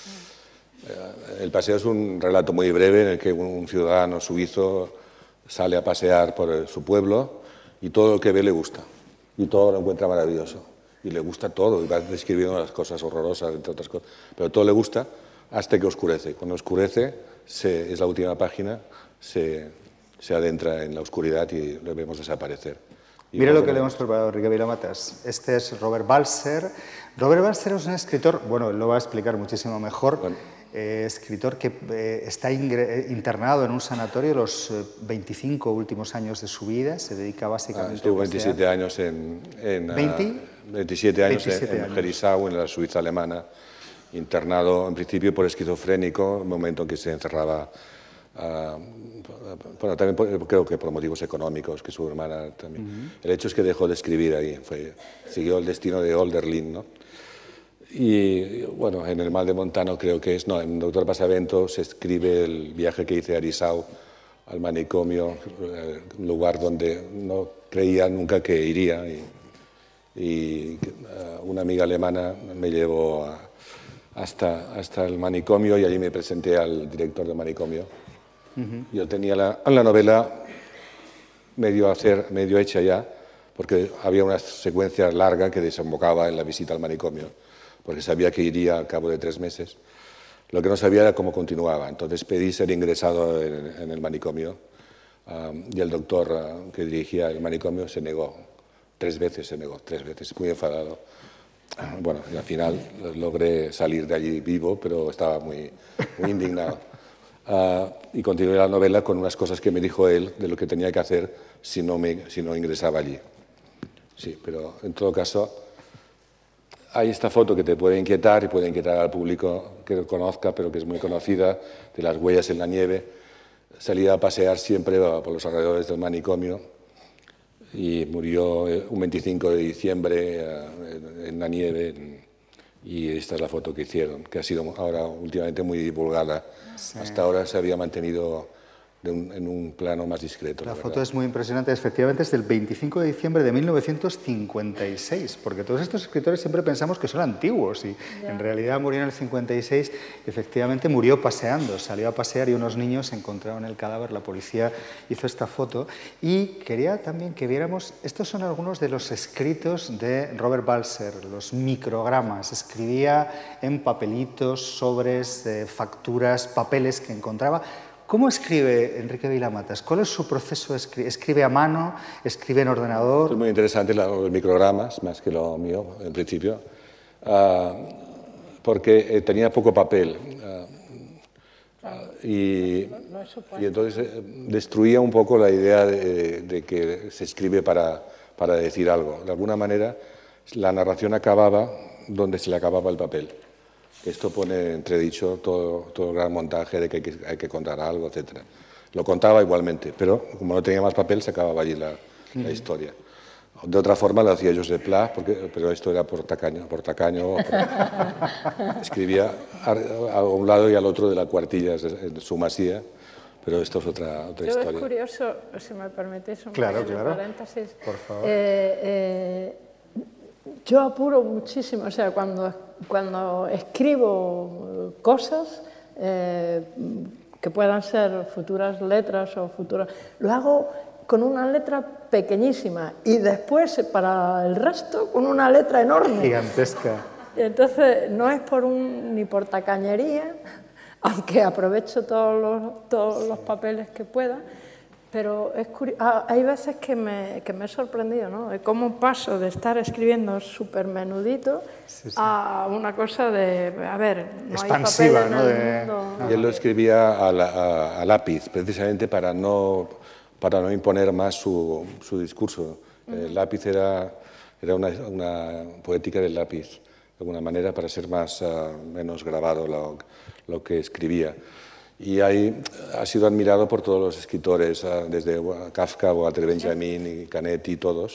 El Paseo es un relato muy breve en el que un ciudadano suizo sale a pasear por su pueblo y todo lo que ve le gusta. Y todo lo encuentra maravilloso. Y le gusta todo, y va describiendo las cosas horrorosas, entre otras cosas. Pero todo le gusta hasta que oscurece. Cuando oscurece, es la última página, se adentra en la oscuridad y le vemos desaparecer.
Mira lo que le hemos preparado, Enrique Vilamatas. Este es Robert Balser. Robert Balser es un escritor, bueno, él lo va a explicar muchísimo mejor, escritor que está internado en un sanatorio los 25 últimos años de su vida, se dedica básicamente
estuvo 27 años en 27 años en Herisau, en la Suiza alemana, internado en principio por esquizofrénico, en el momento en que se encerraba, bueno, también creo que por motivos económicos, que su hermana también. El hecho es que dejó de escribir ahí, siguió el destino de Hölderlin, ¿no? Y bueno, en El mal de Montano creo que en Doctor Pasavento se escribe el viaje que hice a Herisau, al manicomio, un lugar donde no creía nunca que iría. Y una amiga alemana me llevó hasta el manicomio y allí me presenté al director del manicomio. Yo tenía la novela medio hecha ya, porque había una secuencia larga que desembocaba en la visita al manicomio, porque sabía que iría al cabo de 3 meses. Lo que no sabía era cómo continuaba, entonces pedí ser ingresado en el manicomio y el doctor que dirigía el manicomio se negó 3 veces se negó, 3 veces, muy enfadado. Bueno, y al final logré salir de allí vivo, pero estaba muy indignado. Y continué la novela con unas cosas que me dijo él de lo que tenía que hacer si no ingresaba allí. Sí, pero en todo caso, hay esta foto que te puede inquietar y puede inquietar al público que lo conozca, pero que es muy conocida, de las huellas en la nieve. Salía a pasear siempre por los alrededores del manicomio y murió un 25 de diciembre en la nieve. Y esta es la foto que hicieron, que ha sido ahora últimamente muy divulgada. Sí. Hasta ahora se había mantenido en un plano más discreto.
La foto es muy impresionante, efectivamente es del 25 de diciembre de 1956, porque todos estos escritores siempre pensamos que son antiguos y en realidad murió en el 56, efectivamente murió paseando, salió a pasear y unos niños encontraron el cadáver, la policía hizo esta foto y quería también que viéramos, estos son algunos de los escritos de Robert Balser, los microgramas, escribía en papelitos, sobres, facturas, papeles que encontraba. ¿Cómo escribe Enrique Vila-Matas? ¿Cuál es su proceso? ¿Escribe a mano? ¿Escribe en ordenador?
Es muy interesante los microgramas, más que lo mío, en principio, porque tenía poco papel y entonces destruía un poco la idea de que se escribe para decir algo. De alguna manera, la narración acababa donde se le acababa el papel. Esto pone entredicho todo el gran montaje de que hay que contar algo, etc. Lo contaba igualmente, pero como no tenía más papel, se acababa allí la historia. De otra forma lo hacía Josep Pla, pero esto era por tacaño. Escribía a un lado y al otro de la cuartilla en su masía, pero esto es otra historia.
Es curioso, si me permitís un paréntesis.
Por favor.
Yo apuro muchísimo, o sea, cuando escribo cosas que puedan ser futuras letras o futuras, lo hago con una letra pequeñísima y después para el resto con una letra enorme.
Gigantesca.
Entonces no es ni por tacañería, aunque aprovecho todos los papeles que pueda. Pero hay veces que me he sorprendido, ¿no? De cómo paso de estar escribiendo súper menudito a una cosa de, a ver, no
expansiva,
hay papel en el mundo.
Y él lo escribía a lápiz, precisamente para no imponer más su discurso. El lápiz era una poética del lápiz, de alguna manera, para ser menos grabado lo que escribía. Y ahí ha sido admirado por todos los escritores, desde Kafka, Walter Benjamin y Canetti, todos.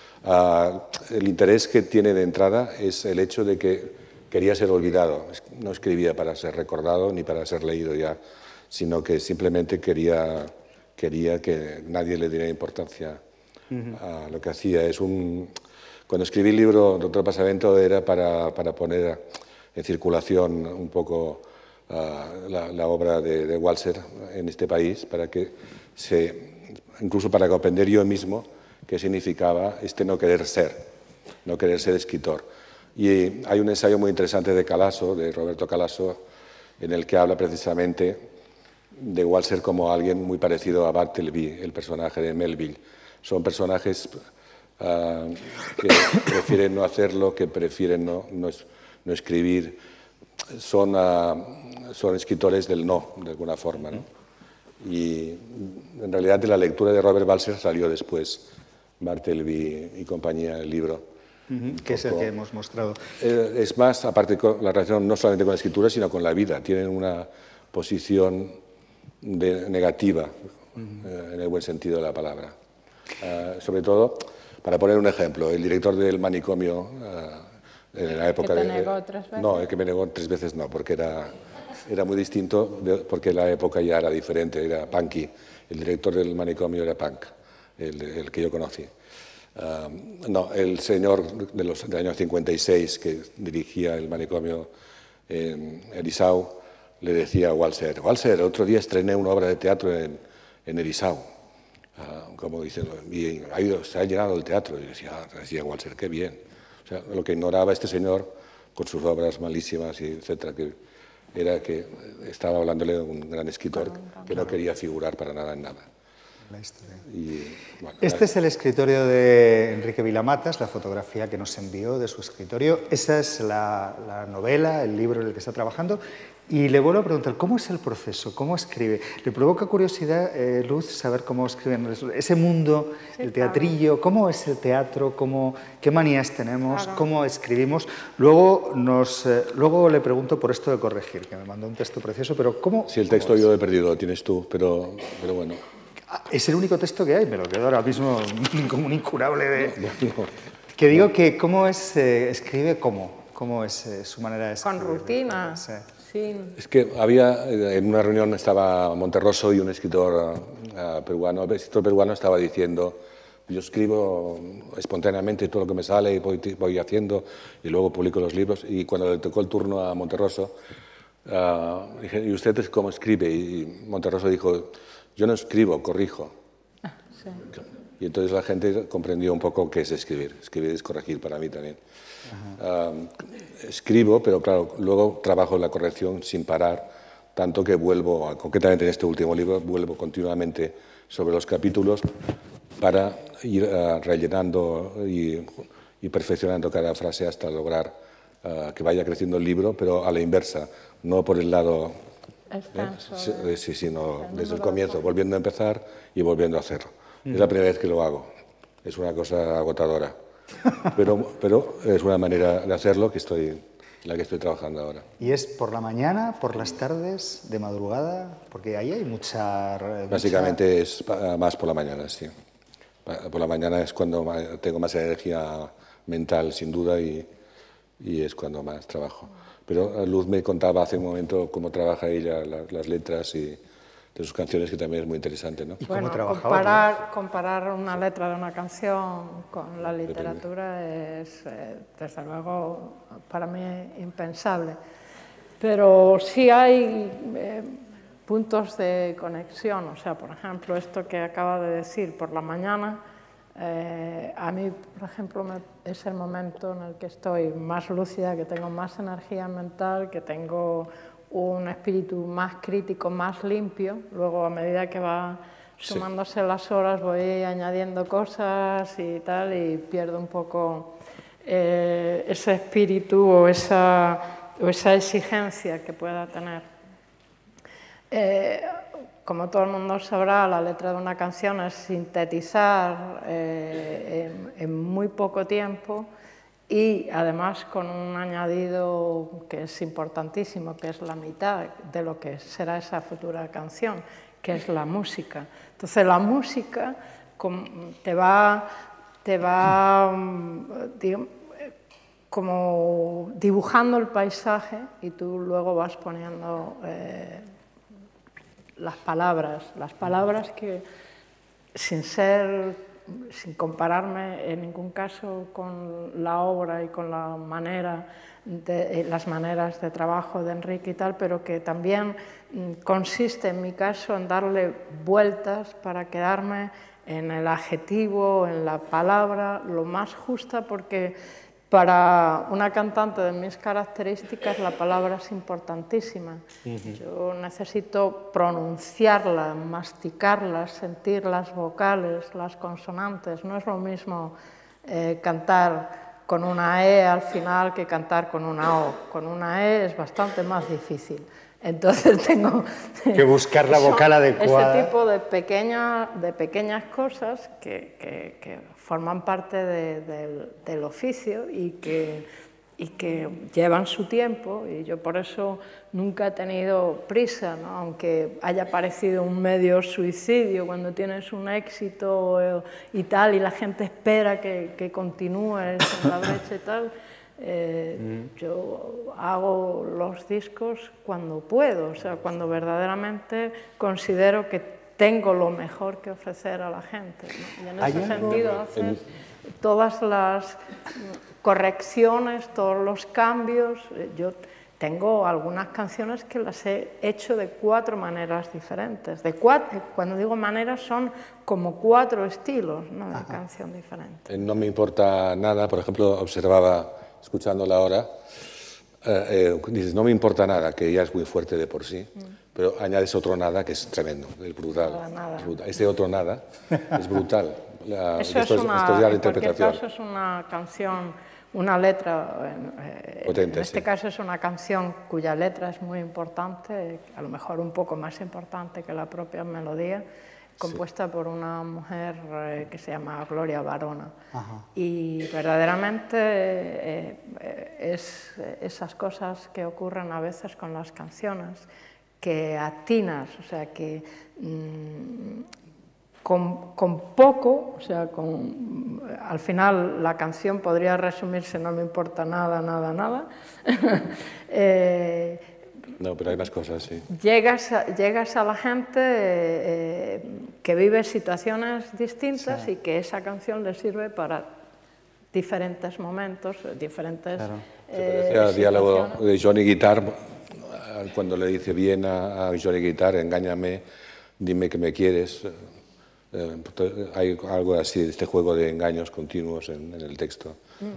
El interés que tiene de entrada es el hecho de que quería ser olvidado. No escribía para ser recordado ni para ser leído ya, sino que simplemente quería que nadie le diera importancia a lo que hacía. Cuando escribí el libro Doctor Pasamento era para poner en circulación un poco la obra de Walser en este país, incluso para comprender yo mismo qué significaba no querer ser escritor. Y hay un ensayo muy interesante de Calasso, de Roberto Calasso, en el que habla precisamente de Walser como alguien muy parecido a Bartleby, el personaje de Melville. Son personajes que prefieren no hacerlo, que prefieren no escribir. Son escritores del no, de alguna forma, ¿no? Y en realidad de la lectura de Robert Balser salió después Bartleby y compañía, el libro.
Que es el que hemos mostrado.
Es más, aparte con la relación no solamente con la escritura, sino con la vida. Tienen una posición negativa, en el buen sentido de la palabra. Sobre todo, para poner un ejemplo, el director del manicomio... en la época
¿Que te negó 3 veces?
No, el que me negó 3 veces no, porque era muy distinto, porque la época ya era diferente, era punky. El director del manicomio era punk, el que yo conocí. No, el señor del año 56 que dirigía el manicomio en Erisau le decía a Walser, el otro día estrené una obra de teatro en Erisau. Como diciendo, y se ha llenado el teatro. Y decía Walser, qué bien. O sea, lo que ignoraba este señor con sus obras malísimas, y etcétera, era que estaba hablándole de un gran escritor que no quería figurar para nada en nada.
la historia.
Y, bueno,
Este es el escritorio de Enrique Vilamatas, la fotografía que nos envió de su escritorio. Esa es la novela, el libro en el que está trabajando. Y le vuelvo a preguntar, ¿cómo es el proceso? ¿Cómo escribe? ¿Le provoca curiosidad, Luz, saber cómo escriben ese mundo,
Sí,
el teatrillo? ¿Cómo es el teatro? ¿Qué manías tenemos?
Claro.
¿Cómo escribimos? Luego le pregunto por esto de corregir, que me mandó un texto precioso, pero ¿cómo?
sí, el texto yo lo he perdido, lo tienes tú, pero bueno.
Es el único texto que hay, me lo quedo ahora mismo como un incurable de...
No.
Que digo que cómo es, escribe cómo es su manera de escribir.
Con rutina,
Sí.
sin...
Es que había, en una reunión estaba Monterroso y un escritor peruano. El escritor peruano estaba diciendo, yo escribo espontáneamente todo lo que me sale y voy haciendo y luego publico los libros. Y cuando le tocó el turno a Monterroso, dije, ¿y usted cómo escribe? Y Monterroso dijo, yo no escribo, corrijo.
Sí.
Y entonces la gente comprendió un poco qué es escribir. Escribir es corregir para mí también. Escribo, pero claro, luego trabajo en la corrección sin parar, tanto que vuelvo, concretamente en este último libro, vuelvo continuamente sobre los capítulos para ir rellenando y perfeccionando cada frase hasta lograr que vaya creciendo el libro, pero a la inversa, no por el lado...
Extenso.
Sí, sino desde el comienzo, volviendo a empezar y volviendo a hacerlo. Es la primera vez que lo hago. Es una cosa agotadora, pero es una manera de hacerlo en la que estoy trabajando ahora.
¿Y es por la mañana, por las tardes, de madrugada? Porque ahí hay mucha...
Básicamente es más por la mañana, sí. Por la mañana es cuando tengo más energía mental, sin duda, y es cuando más trabajo. Pero Luz me contaba hace un momento cómo trabaja ella las letras y de sus canciones, que también es muy interesante, ¿no?
¿Y
Bueno,
cómo trabajaba?
comparar una letra de una canción con la literatura es, desde luego, para mí impensable. Pero sí hay puntos de conexión. O sea, por ejemplo, esto que acaba de decir, por la mañana, a mí, por ejemplo, es el momento en el que estoy más lúcida, que tengo más energía mental, que tengo un espíritu más crítico, más limpio. Luego, a medida que va sumándose las horas, voy añadiendo cosas y tal, y pierdo un poco ese espíritu o esa exigencia que pueda tener. Como todo el mundo sabrá, la letra de una canción es sintetizar en muy poco tiempo y además con un añadido que es importantísimo, que es la mitad de lo que será esa futura canción, que es la música. Entonces la música te va como dibujando el paisaje y tú luego vas poniendo las palabras que sin compararme en ningún caso con la obra y con las maneras de trabajo de Enrique y tal, pero que también consiste en mi caso en darle vueltas para quedarme en el adjetivo, en la palabra, lo más justa, porque para una cantante de mis características la palabra es importantísima. Yo necesito pronunciarla, masticarla, sentir las vocales, las consonantes. No es lo mismo cantar con una E al final que cantar con una O. Con una E es bastante más difícil. Entonces tengo
que buscar la vocal adecuada.
Ese tipo de pequeñas cosas que forman parte del oficio y que llevan su tiempo, y yo por eso nunca he tenido prisa, ¿no? Aunque haya parecido un medio suicidio cuando tienes un éxito y tal, y la gente espera que continúes en la brecha y tal. Yo hago los discos cuando puedo, o sea, cuando verdaderamente considero que tengo lo mejor que ofrecer a la gente, ¿no? Y en ese sentido haces todas las correcciones, todos los cambios. Yo tengo algunas canciones que las he hecho de 4 maneras diferentes. Cuando digo maneras son como 4 estilos, ¿no? De canción diferente.
No me importa nada, por ejemplo, observaba, escuchándola ahora, dices, no me importa nada, que ella es muy fuerte de por sí, pero añades otro nada que es tremendo, es brutal.
Nada.
Es brutal. Este otro nada es brutal.
Eso es en cualquier caso es una canción, una letra,
potente,
en este
sí.
caso es una canción cuya letra es muy importante, a lo mejor un poco más importante que la propia melodía, compuesta por una mujer que se llama Gloria Varona.
Ajá.
Y verdaderamente esas cosas que ocurren a veces con las canciones, que atinas, o sea, que con poco, o sea, al final la canción podría resumirse no me importa nada, nada, nada.
No, pero hay más cosas, sí.
Llegas a la gente que vive situaciones distintas, sí, y que esa canción le sirve para diferentes momentos, diferentes
Se parece al diálogo de Johnny Guitar, cuando le dice bien a Johnny Guitar, engáñame, dime que me quieres. Hay algo así, este juego de engaños continuos en el texto.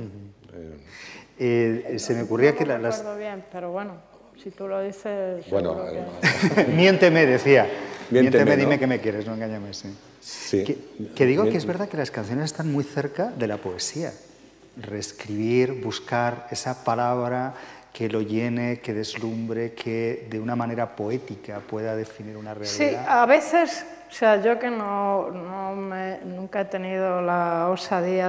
Se me ocurría que
no lo recuerdo bien, pero bueno, si tú lo dices...
Bueno,
Miénteme, decía. Miénteme,
¿no?
dime que me quieres, no engáñame, sí.
Sí.
Que digo que es verdad que las canciones están muy cerca de la poesía. Reescribir, buscar esa palabra que lo llene, que deslumbre, que de una manera poética pueda definir una realidad.
Sí, a veces, o sea, yo que nunca he tenido la osadía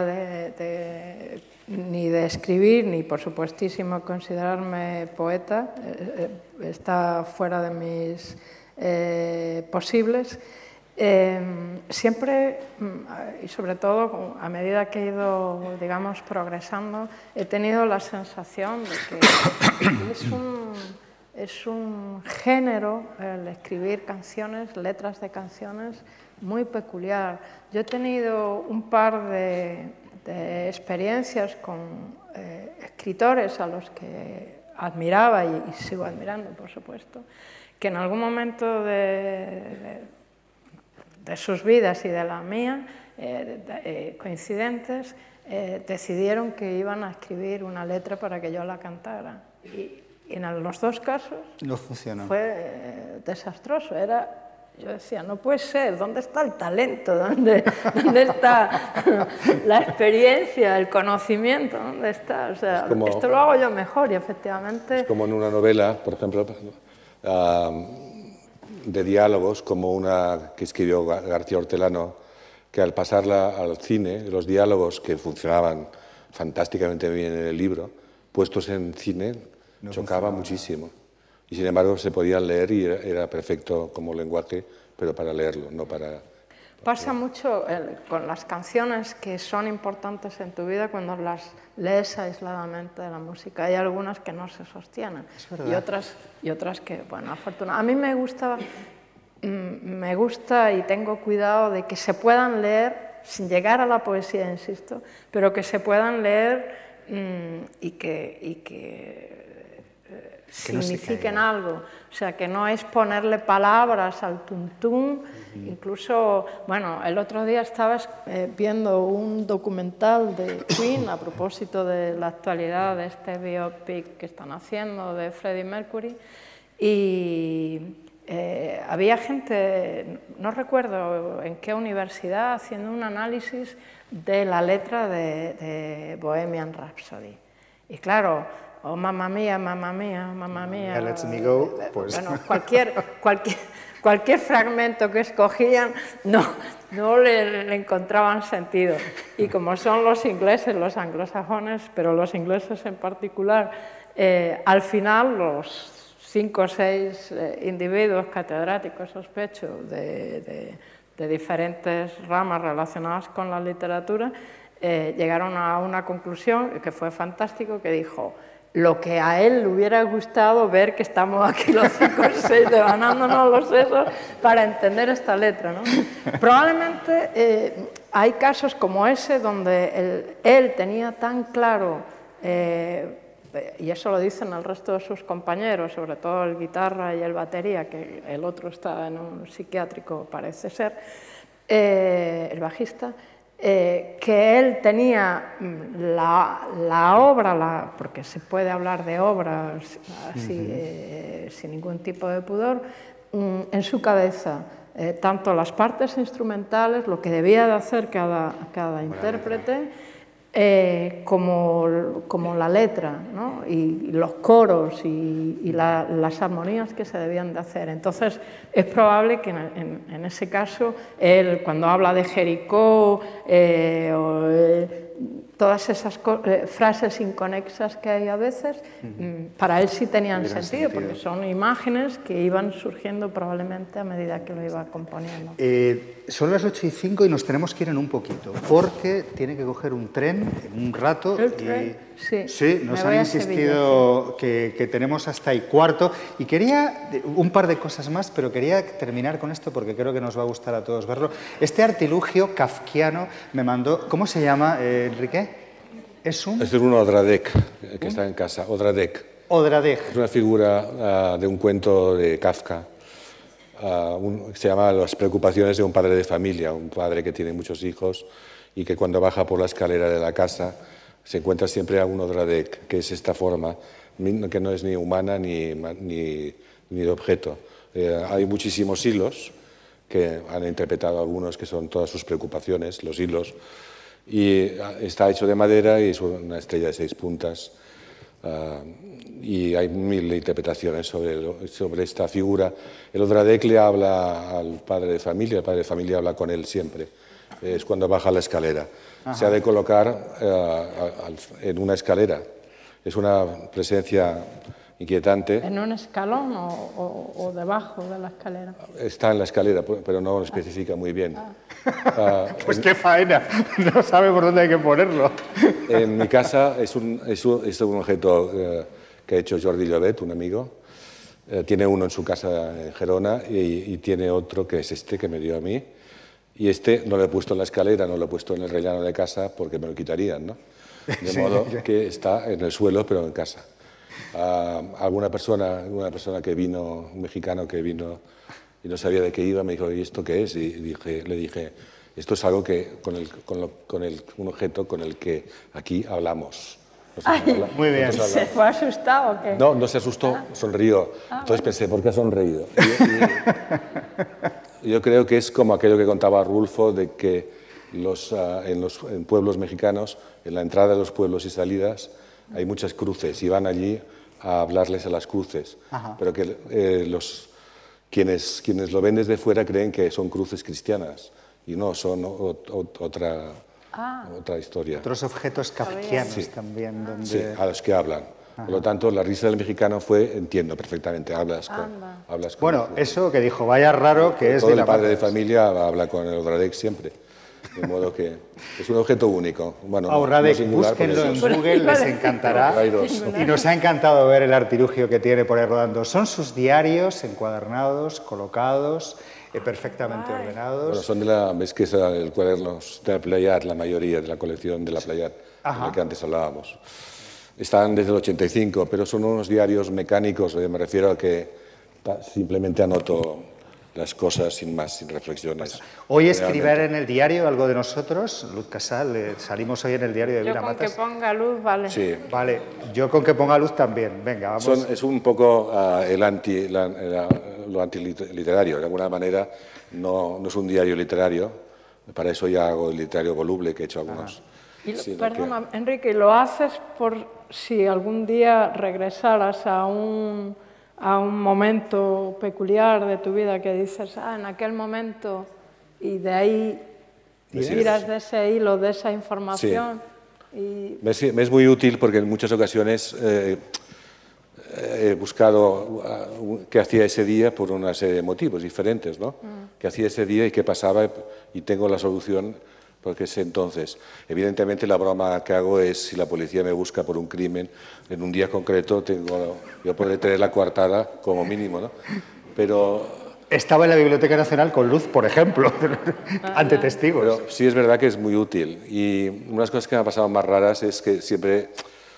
ni de escribir, ni por supuestísimo considerarme poeta, está fuera de mis posibles. Siempre, y sobre todo a medida que he ido, digamos, progresando, he tenido la sensación de que es un género, el escribir canciones, letras de canciones, muy peculiar. Yo he tenido un par de experiencias con escritores a los que admiraba y sigo admirando, por supuesto, que en algún momento de sus vidas y de la mía, coincidentes, decidieron que iban a escribir una letra para que yo la cantara. Y en los dos casos
no funcionó.
Fue desastroso. Yo decía, no puede ser, ¿dónde está el talento? ¿Dónde está la experiencia, el conocimiento? ¿Dónde está? O sea, esto lo hago yo mejor y efectivamente...
Es como en una novela, por ejemplo, de diálogos, como una que escribió García Hortelano, que al pasarla al cine, los diálogos que funcionaban fantásticamente bien en el libro, puestos en cine, chocaba muchísimo. Y sin embargo se podían leer y era perfecto como lenguaje, pero para leerlo, no para...
Pasa mucho con las canciones que son importantes en tu vida cuando las lees aisladamente de la música. Hay algunas que no se sostienen y otras que, bueno, afortunadamente. A mí me gusta y tengo cuidado de que se puedan leer sin llegar a la poesía, insisto, pero que se puedan leer y que signifiquen algo, o sea, que no es ponerle palabras al tuntún. Incluso, bueno, el otro día estaba viendo un documental de Queen a propósito de la actualidad de este biopic que están haciendo de Freddie Mercury y había gente, no recuerdo en qué universidad, haciendo un análisis de la letra de Bohemian Rhapsody. Y claro, oh, mamma mía, mamma mía, mamma mía.
Let's Me Go, pues...
Bueno, cualquier fragmento que escogían no le encontraban sentido. Y como son los ingleses, los anglosajones, pero los ingleses en particular, al final los 5 o 6 individuos catedráticos, sospecho, de diferentes ramas relacionadas con la literatura, llegaron a una conclusión que fue fantástico, que dijo: lo que a él le hubiera gustado ver que estamos aquí los 5 o 6 devanándonos los sesos para entender esta letra, ¿no? Probablemente hay casos como ese donde él tenía tan claro, y eso lo dicen el resto de sus compañeros, sobre todo el guitarra y el batería, que el otro está en un psiquiátrico, parece ser, el bajista, que él tenía la obra, porque se puede hablar de obra así, sin ningún tipo de pudor, en su cabeza tanto las partes instrumentales, lo que debía de hacer cada intérprete, como la letra, ¿no? y los coros y las armonías que se debían de hacer. Entonces, es probable que en ese caso, él, cuando habla de Jericó, todas esas frases inconexas que hay a veces, para él sí tenían sentido, porque son imágenes que iban surgiendo probablemente a medida que lo iba componiendo.
Son las 8:05 y nos tenemos que ir en un poquito, porque tiene que coger un tren en un rato.
¿El tren?
Sí, nos han insistido que tenemos hasta y cuarto. Y quería un par de cosas más, pero quería terminar con esto porque creo que nos va a gustar a todos verlo. Este artilugio kafkiano me mandó... ¿Cómo se llama, Enrique? Es un
Odradek, que está en casa. Odradek.
Odradek.
Es una figura de un cuento de Kafka. Se llama Las preocupaciones de un padre de familia, un padre que tiene muchos hijos y que cuando baja por la escalera de la casa se encuentra siempre a un Odradek, que es esta forma, que no es ni humana ni de objeto. Hay muchísimos hilos que han interpretado algunos que son todas sus preocupaciones, los hilos, y está hecho de madera y es una estrella de 6 puntas. Y hay 1000 interpretaciones sobre esta figura. El Odradek le habla al padre de familia, el padre de familia habla con él siempre. Es cuando baja la escalera. Ajá. Se ha de colocar en una escalera. Es una presencia inquietante.
¿En un escalón o debajo de la escalera?
Está en la escalera, pero no lo especifica muy bien.
Pues qué faena, no sabe por dónde hay que ponerlo.
En mi casa es un objeto que ha hecho Jordi Llobet, un amigo. Tiene uno en su casa en Gerona y tiene otro que es este que me dio a mí. Y este no lo he puesto en la escalera, no lo he puesto en el rellano de casa porque me lo quitarían, ¿no? De modo que está en el suelo, pero en casa. Alguna persona que vino, un mexicano que vino y no sabía de qué iba, me dijo, ¿y esto qué es? Y le dije, esto es algo un objeto con el que aquí hablamos.
Muy bien.
¿Se fue asustado o qué?
No se asustó, sonrió. Entonces pensé, ¿por qué ha sonreído? Y yo creo que es como aquello que contaba Rulfo, de que en pueblos mexicanos, en la entrada de los pueblos y salidas, hay muchas cruces y van allí a hablarles a las cruces. Ajá. Pero que quienes lo ven desde fuera creen que son cruces cristianas y no, son otra historia.
Otros objetos kafkianos también. Donde...
Sí, a los que hablan. Por lo tanto, la risa del mexicano fue, entiendo perfectamente, hablas con
bueno, eso que dijo, vaya raro que es
todo
de la
el padre de familia habla con el Odradek siempre. De modo que es un objeto único. Bueno,
Odradek, búsquenlo en Google, les encantará. Y nos ha encantado ver el artilugio que tiene por ahí rodando. Son sus diarios encuadernados, colocados, perfectamente ordenados.
Bueno, son ves que es el cuaderno de la Playat, la mayoría de la colección de la Playat, de la que antes hablábamos. Están desde el 85, pero son unos diarios mecánicos, me refiero a que simplemente anoto las cosas sin más, sin reflexiones.
Hoy escribir en el diario algo de nosotros, Luz Casal, salimos hoy en el diario de Vilamatas.
Yo con que ponga luz, vale.
Sí.
Vale, yo con que ponga luz también, venga, vamos.
Es un poco lo antiliterario, de alguna manera no es un diario literario, para eso ya hago el literario voluble que he hecho algunos.
Perdona, Enrique, ¿lo haces por si algún día regresaras a un momento peculiar de tu vida que dices, en aquel momento, y de ahí tiras de ese hilo, de esa información?
Sí. Me es muy útil porque en muchas ocasiones he buscado qué hacía ese día por una serie de motivos diferentes, ¿no? Qué hacía ese día y qué pasaba, y tengo la solución. Porque es entonces, evidentemente la broma que hago es si la policía me busca por un crimen, en un día concreto yo podré tener la coartada como mínimo, ¿no? Pero...
Estaba en la Biblioteca Nacional con luz, por ejemplo, ante testigos.
Pero sí es verdad que es muy útil. Y unas cosas que me han pasado más raras es que siempre,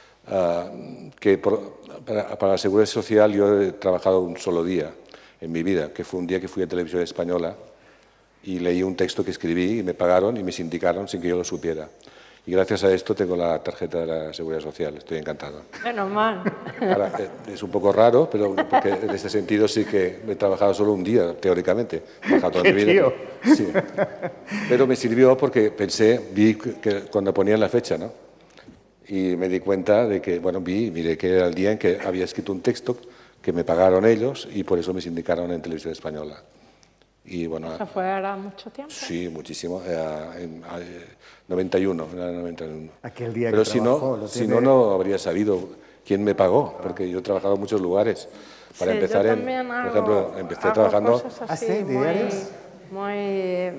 para la Seguridad Social yo he trabajado un solo día en mi vida, que fue un día que fui a Televisión Española, y leí un texto que escribí y me pagaron y me sindicaron sin que yo lo supiera. Y gracias a esto tengo la tarjeta de la Seguridad Social, estoy encantado.
Menos mal.
Ahora, es un poco raro, pero porque en este sentido sí que he trabajado solo un día, teóricamente. He trabajado toda mi vida.
Tío.
Sí. Pero me sirvió porque vi que cuando ponían la fecha, ¿no? Y me di cuenta de que, bueno, miré que era el día en que había escrito un texto que me pagaron ellos y por eso me sindicaron en Televisión Española. Y bueno,
¿Eso fue ahora mucho tiempo?
Sí, muchísimo. En 91, era 91.
Aquel día
Pero
que trabajó,
si no, no habría sabido quién me pagó, porque yo he trabajado en muchos lugares. Para
sí,
empezar,
yo también
por ejemplo, empecé trabajando...
Cosas así,
¿sí? ¿Diarios?
muy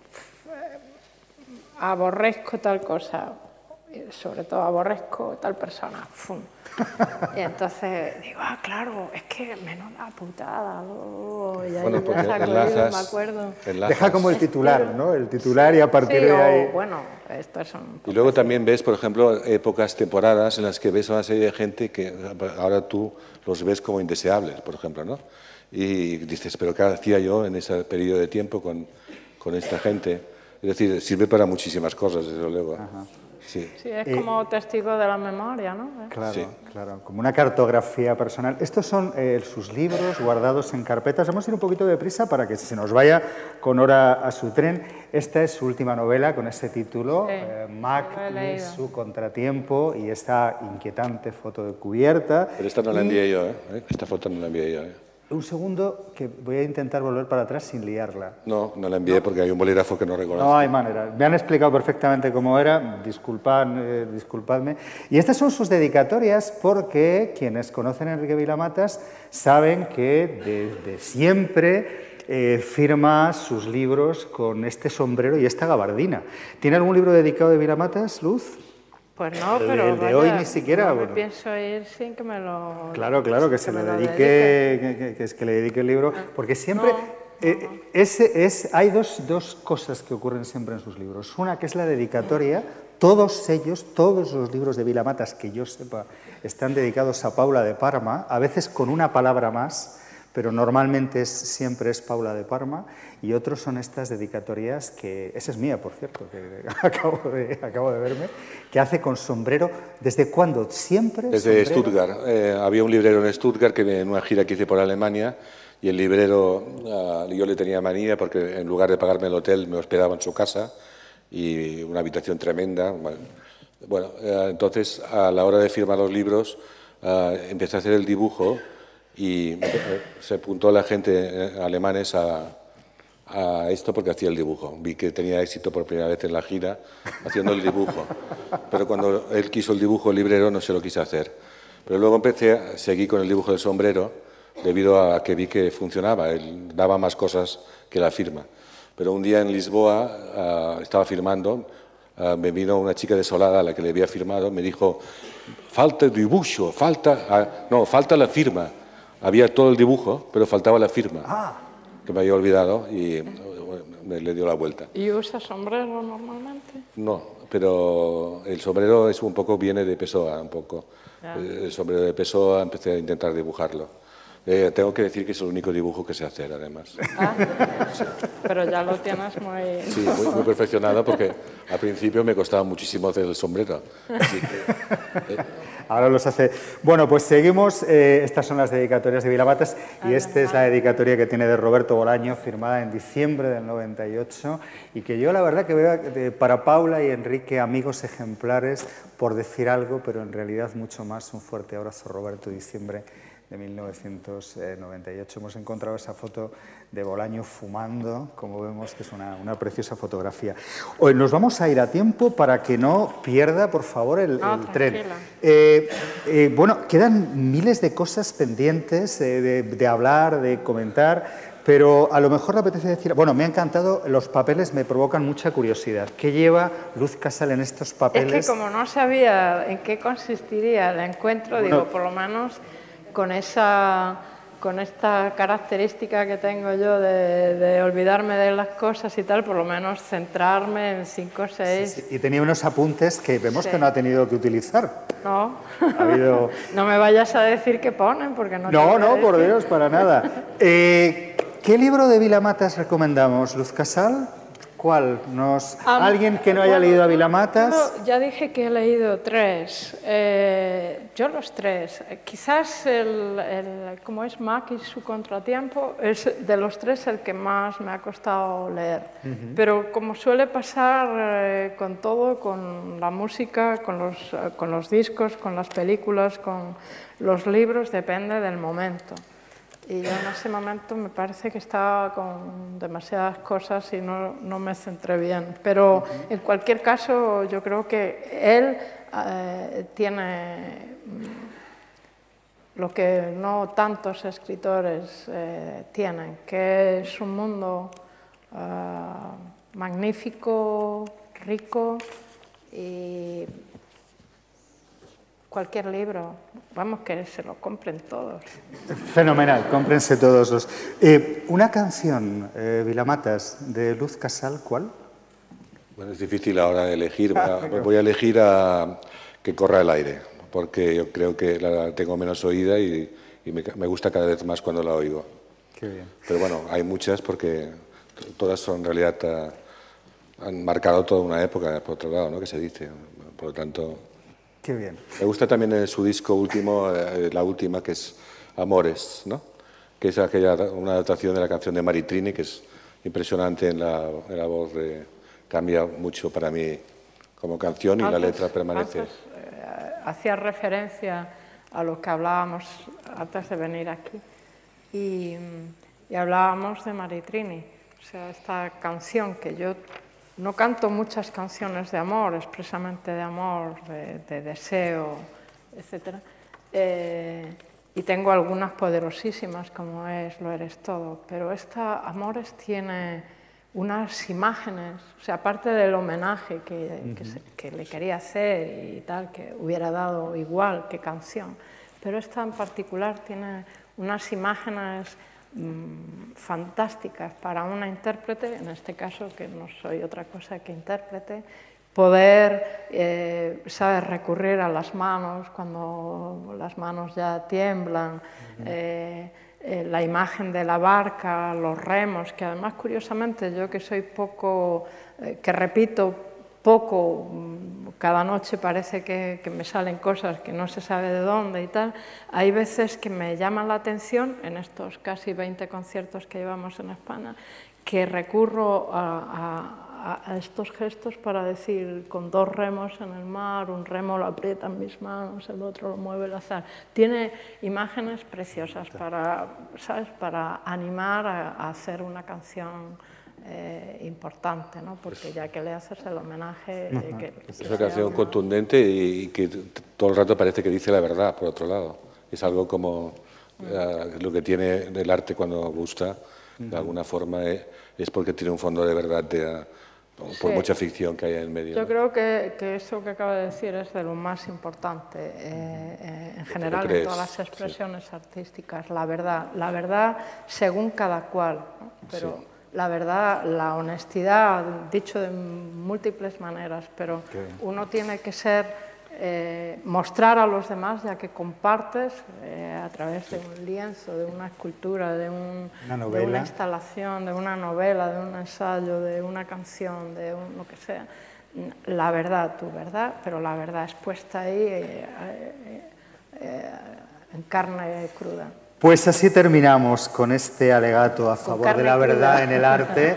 aborrezco tal cosa, sobre todo aborrezco tal persona. ¡Fum! Y entonces digo, claro, es que menuda putada. Y ahí
Bueno, porque
ya me acuerdo.
Deja como el titular, ¿no? El titular y a partir de ahí...
bueno, estos son...
Y luego también ves, por ejemplo, épocas, temporadas en las que ves a una serie de gente que ahora tú los ves como indeseables, por ejemplo, ¿no? Y dices, pero ¿qué hacía yo en ese periodo de tiempo con esta gente? Es decir, sirve para muchísimas cosas, desde luego.
Ajá.
Sí.
Sí, es como testigo de la memoria, ¿no?
Claro,
Sí.
claro, como una cartografía personal. Estos son sus libros guardados en carpetas. Vamos a ir un poquito de prisa para que se nos vaya con hora a su tren. Esta es su última novela con ese título,
Sí,
Mac
lo he
y
leído.
su contratiempo, y esta inquietante foto de cubierta.
Pero esta no la envié yo, ¿eh? Esta foto no la envié yo, ¿eh?
Un segundo, que voy a intentar volver para atrás sin liarla.
No, no la envié porque hay un bolígrafo que no reconozco.
No hay manera. Me han explicado perfectamente cómo era, disculpadme. Y estas son sus dedicatorias porque quienes conocen a Enrique Vila-Matas saben que desde siempre firma sus libros con este sombrero y esta gabardina. ¿Tiene algún libro dedicado de Vila-Matas, Luz?
Pues no,
El
pero
de hoy ni siquiera,
no me
bueno.
pienso ir sin que me lo...
Claro, que se
me
le
lo
dedique, que le dedique el libro, porque siempre... hay dos cosas que ocurren siempre en sus libros. Una que es la dedicatoria. Todos los libros de Vila-Matas, que yo sepa, están dedicados a Paula de Parma, a veces con una palabra más, pero normalmente siempre es Paula de Parma, y otros son estas dedicatorias que, esa es mía, por cierto, que acabo de verme, que hace con sombrero. ¿Desde cuándo? ¿Siempre?
Desde
sombrero?
Stuttgart. Había un librero en Stuttgart que en una gira que hice por Alemania, y el librero, yo le tenía manía porque en lugar de pagarme el hotel me hospedaba en su casa, y una habitación tremenda. Bueno, entonces a la hora de firmar los libros empecé a hacer el dibujo y se apuntó la gente alemanes a esto porque hacía el dibujo. Vi que tenía éxito por primera vez en la gira haciendo el dibujo. Pero cuando él quiso el dibujo, el librero, no se lo quise hacer. Pero luego seguí con el dibujo del sombrero debido a que vi que funcionaba. Él daba más cosas que la firma. Pero un día en Lisboa estaba firmando, me vino una chica desolada a la que le había firmado, me dijo, falta el dibujo, falta la firma. Había todo el dibujo, pero faltaba la firma, que me había olvidado y me le dio la vuelta.
¿Y usa sombrero normalmente?
No, pero el sombrero es un poco, viene de Pessoa, un poco.
Ya.
El sombrero de Pessoa, empecé a intentar dibujarlo. Tengo que decir que es el único dibujo que sé hacer, además.
Pero ya lo tienes muy...
Sí, muy perfeccionado porque al principio me costaba muchísimo hacer el sombrero. Así que,
Ahora los hace... Bueno, pues seguimos. Estas son las dedicatorias de Vila-Matas y esta es la dedicatoria que tiene de Roberto Bolaño, firmada en diciembre del 98, y que yo la verdad que veo para Paula y Enrique amigos ejemplares, por decir algo, pero en realidad mucho más. Un fuerte abrazo, Roberto, diciembre de 1998. Hemos encontrado esa foto de Bolaño fumando, como vemos que es una preciosa fotografía. Hoy nos vamos a ir a tiempo para que no pierda, por favor, el tren. Bueno, quedan miles de cosas pendientes de hablar, de comentar, pero a lo mejor le apetece decir... Bueno, me ha encantado, los papeles me provocan mucha curiosidad. ¿Qué lleva Luz Casal en estos papeles?
Es que como no sabía en qué consistiría el encuentro, bueno, digo, por lo menos... con esta característica que tengo yo de olvidarme de las cosas y tal, por lo menos centrarme en 5 o 6...
Sí, sí. Y tenía unos apuntes que vemos que no ha tenido que utilizar.
No,
no
me vayas a decir qué ponen, porque no...
No, por Dios, para nada. ¿Qué libro de Vila-Matas recomendamos, Luz Casal? ¿Cuál? ¿Alguien que no haya leído Ávila Matas?
Ya dije que he leído 3. Yo los 3. Quizás como es Mac y su contratiempo, es de los 3 el que más me ha costado leer. Pero como suele pasar con todo, con la música, con los discos, con las películas, con los libros, depende del momento. Y yo en ese momento me parece que estaba con demasiadas cosas y no me centré bien. Pero en cualquier caso, yo creo que él tiene lo que no tantos escritores tienen, que es un mundo magnífico, rico y cualquier libro, vamos, que se lo compren todos.
Fenomenal, cómprense todos los. Una canción, Vila Matas, de Luz Casal, ¿cuál?
Bueno, es difícil ahora elegir. Voy a elegir a Que corra el aire, porque yo creo que la tengo menos oída y me gusta cada vez más cuando la oigo.
Qué bien.
Pero bueno, hay muchas porque todas son en realidad han marcado toda una época, por otro lado, ¿no? Que se dice. Por lo tanto.
Qué bien.
Me gusta también en su disco último, la última, que es Amores, ¿no? Que es una adaptación de la canción de Maritrini, que es impresionante en la voz, cambia mucho para mí como canción y la letra permanece.
Hacía referencia a lo que hablábamos antes de venir aquí y hablábamos de Maritrini, o sea, esta canción que yo no canto muchas canciones de amor, expresamente de amor, de deseo, etc. Y tengo algunas poderosísimas, como es Lo eres todo, pero esta Amores tiene unas imágenes, o sea, aparte del homenaje que le quería hacer y tal, que hubiera dado igual que canción, pero esta en particular tiene unas imágenes fantásticas para una intérprete, en este caso que no soy otra cosa que intérprete, poder, ¿sabes?, recurrir a las manos cuando las manos ya tiemblan, la imagen de la barca, los remos, que además curiosamente yo que soy poco, que repito poco, cada noche parece que me salen cosas que no se sabe de dónde y tal, hay veces que me llaman la atención en estos casi 20 conciertos que llevamos en España, que recurro a estos gestos para decir con 2 remos en el mar, un remo lo aprieta en mis manos, el otro lo mueve el azar. Tiene imágenes preciosas para, ¿sabes?, para animar a hacer una canción importante, ¿no? Porque ya que le haces el homenaje...
Es una canción contundente y que todo el rato parece que dice la verdad, por otro lado. Es algo como lo que tiene el arte cuando gusta, de alguna forma, es porque tiene un fondo de verdad, por mucha ficción que haya en medio.
Yo creo que eso que acaba de decir es de lo más importante, en general, en todas las expresiones artísticas, la verdad según cada cual, ¿no? Pero la verdad, la honestidad, dicho de múltiples maneras, pero uno tiene que mostrar a los demás, ya que compartes a través de un lienzo, de una escultura, de una instalación, de una novela, de un ensayo, de una canción, de lo que sea, la verdad, tu verdad, pero la verdad expuesta ahí en carne cruda.
Pues así terminamos con este alegato a favor de la verdad en el arte.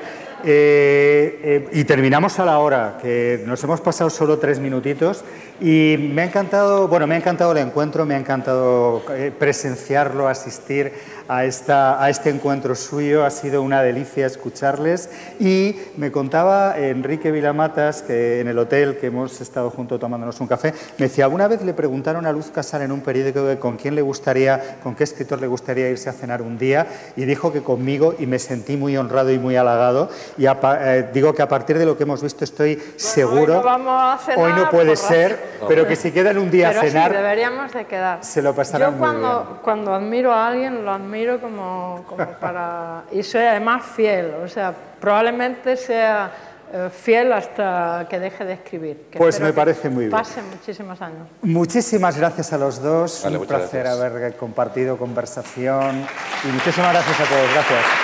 Y terminamos a la hora, que nos hemos pasado solo 3 minutitos y me ha encantado, me ha encantado el encuentro, me ha encantado presenciarlo, asistir a este encuentro suyo, ha sido una delicia escucharles y me contaba Enrique Vila Matas, que en el hotel que hemos estado juntos tomándonos un café, me decía, alguna vez le preguntaron a Luz Casal en un periódico con quién le gustaría, con qué escritor le gustaría irse a cenar un día y dijo que conmigo y me sentí muy honrado y muy halagado. Y digo que a partir de lo que hemos visto estoy seguro,
hoy no vamos a cenar,
hoy no puede ser, pero que si quedan un día a cenar,
sí, deberíamos de quedar.
Se lo pasarán muy bien.
Yo cuando admiro a alguien, lo admiro como para... Y soy además fiel, o sea, probablemente sea fiel hasta que deje de escribir.
Pues me parece muy bien.
Pasen muchísimos años.
Muchísimas gracias a los dos,
vale,
un placer haber compartido conversación y muchísimas gracias a todos. Gracias.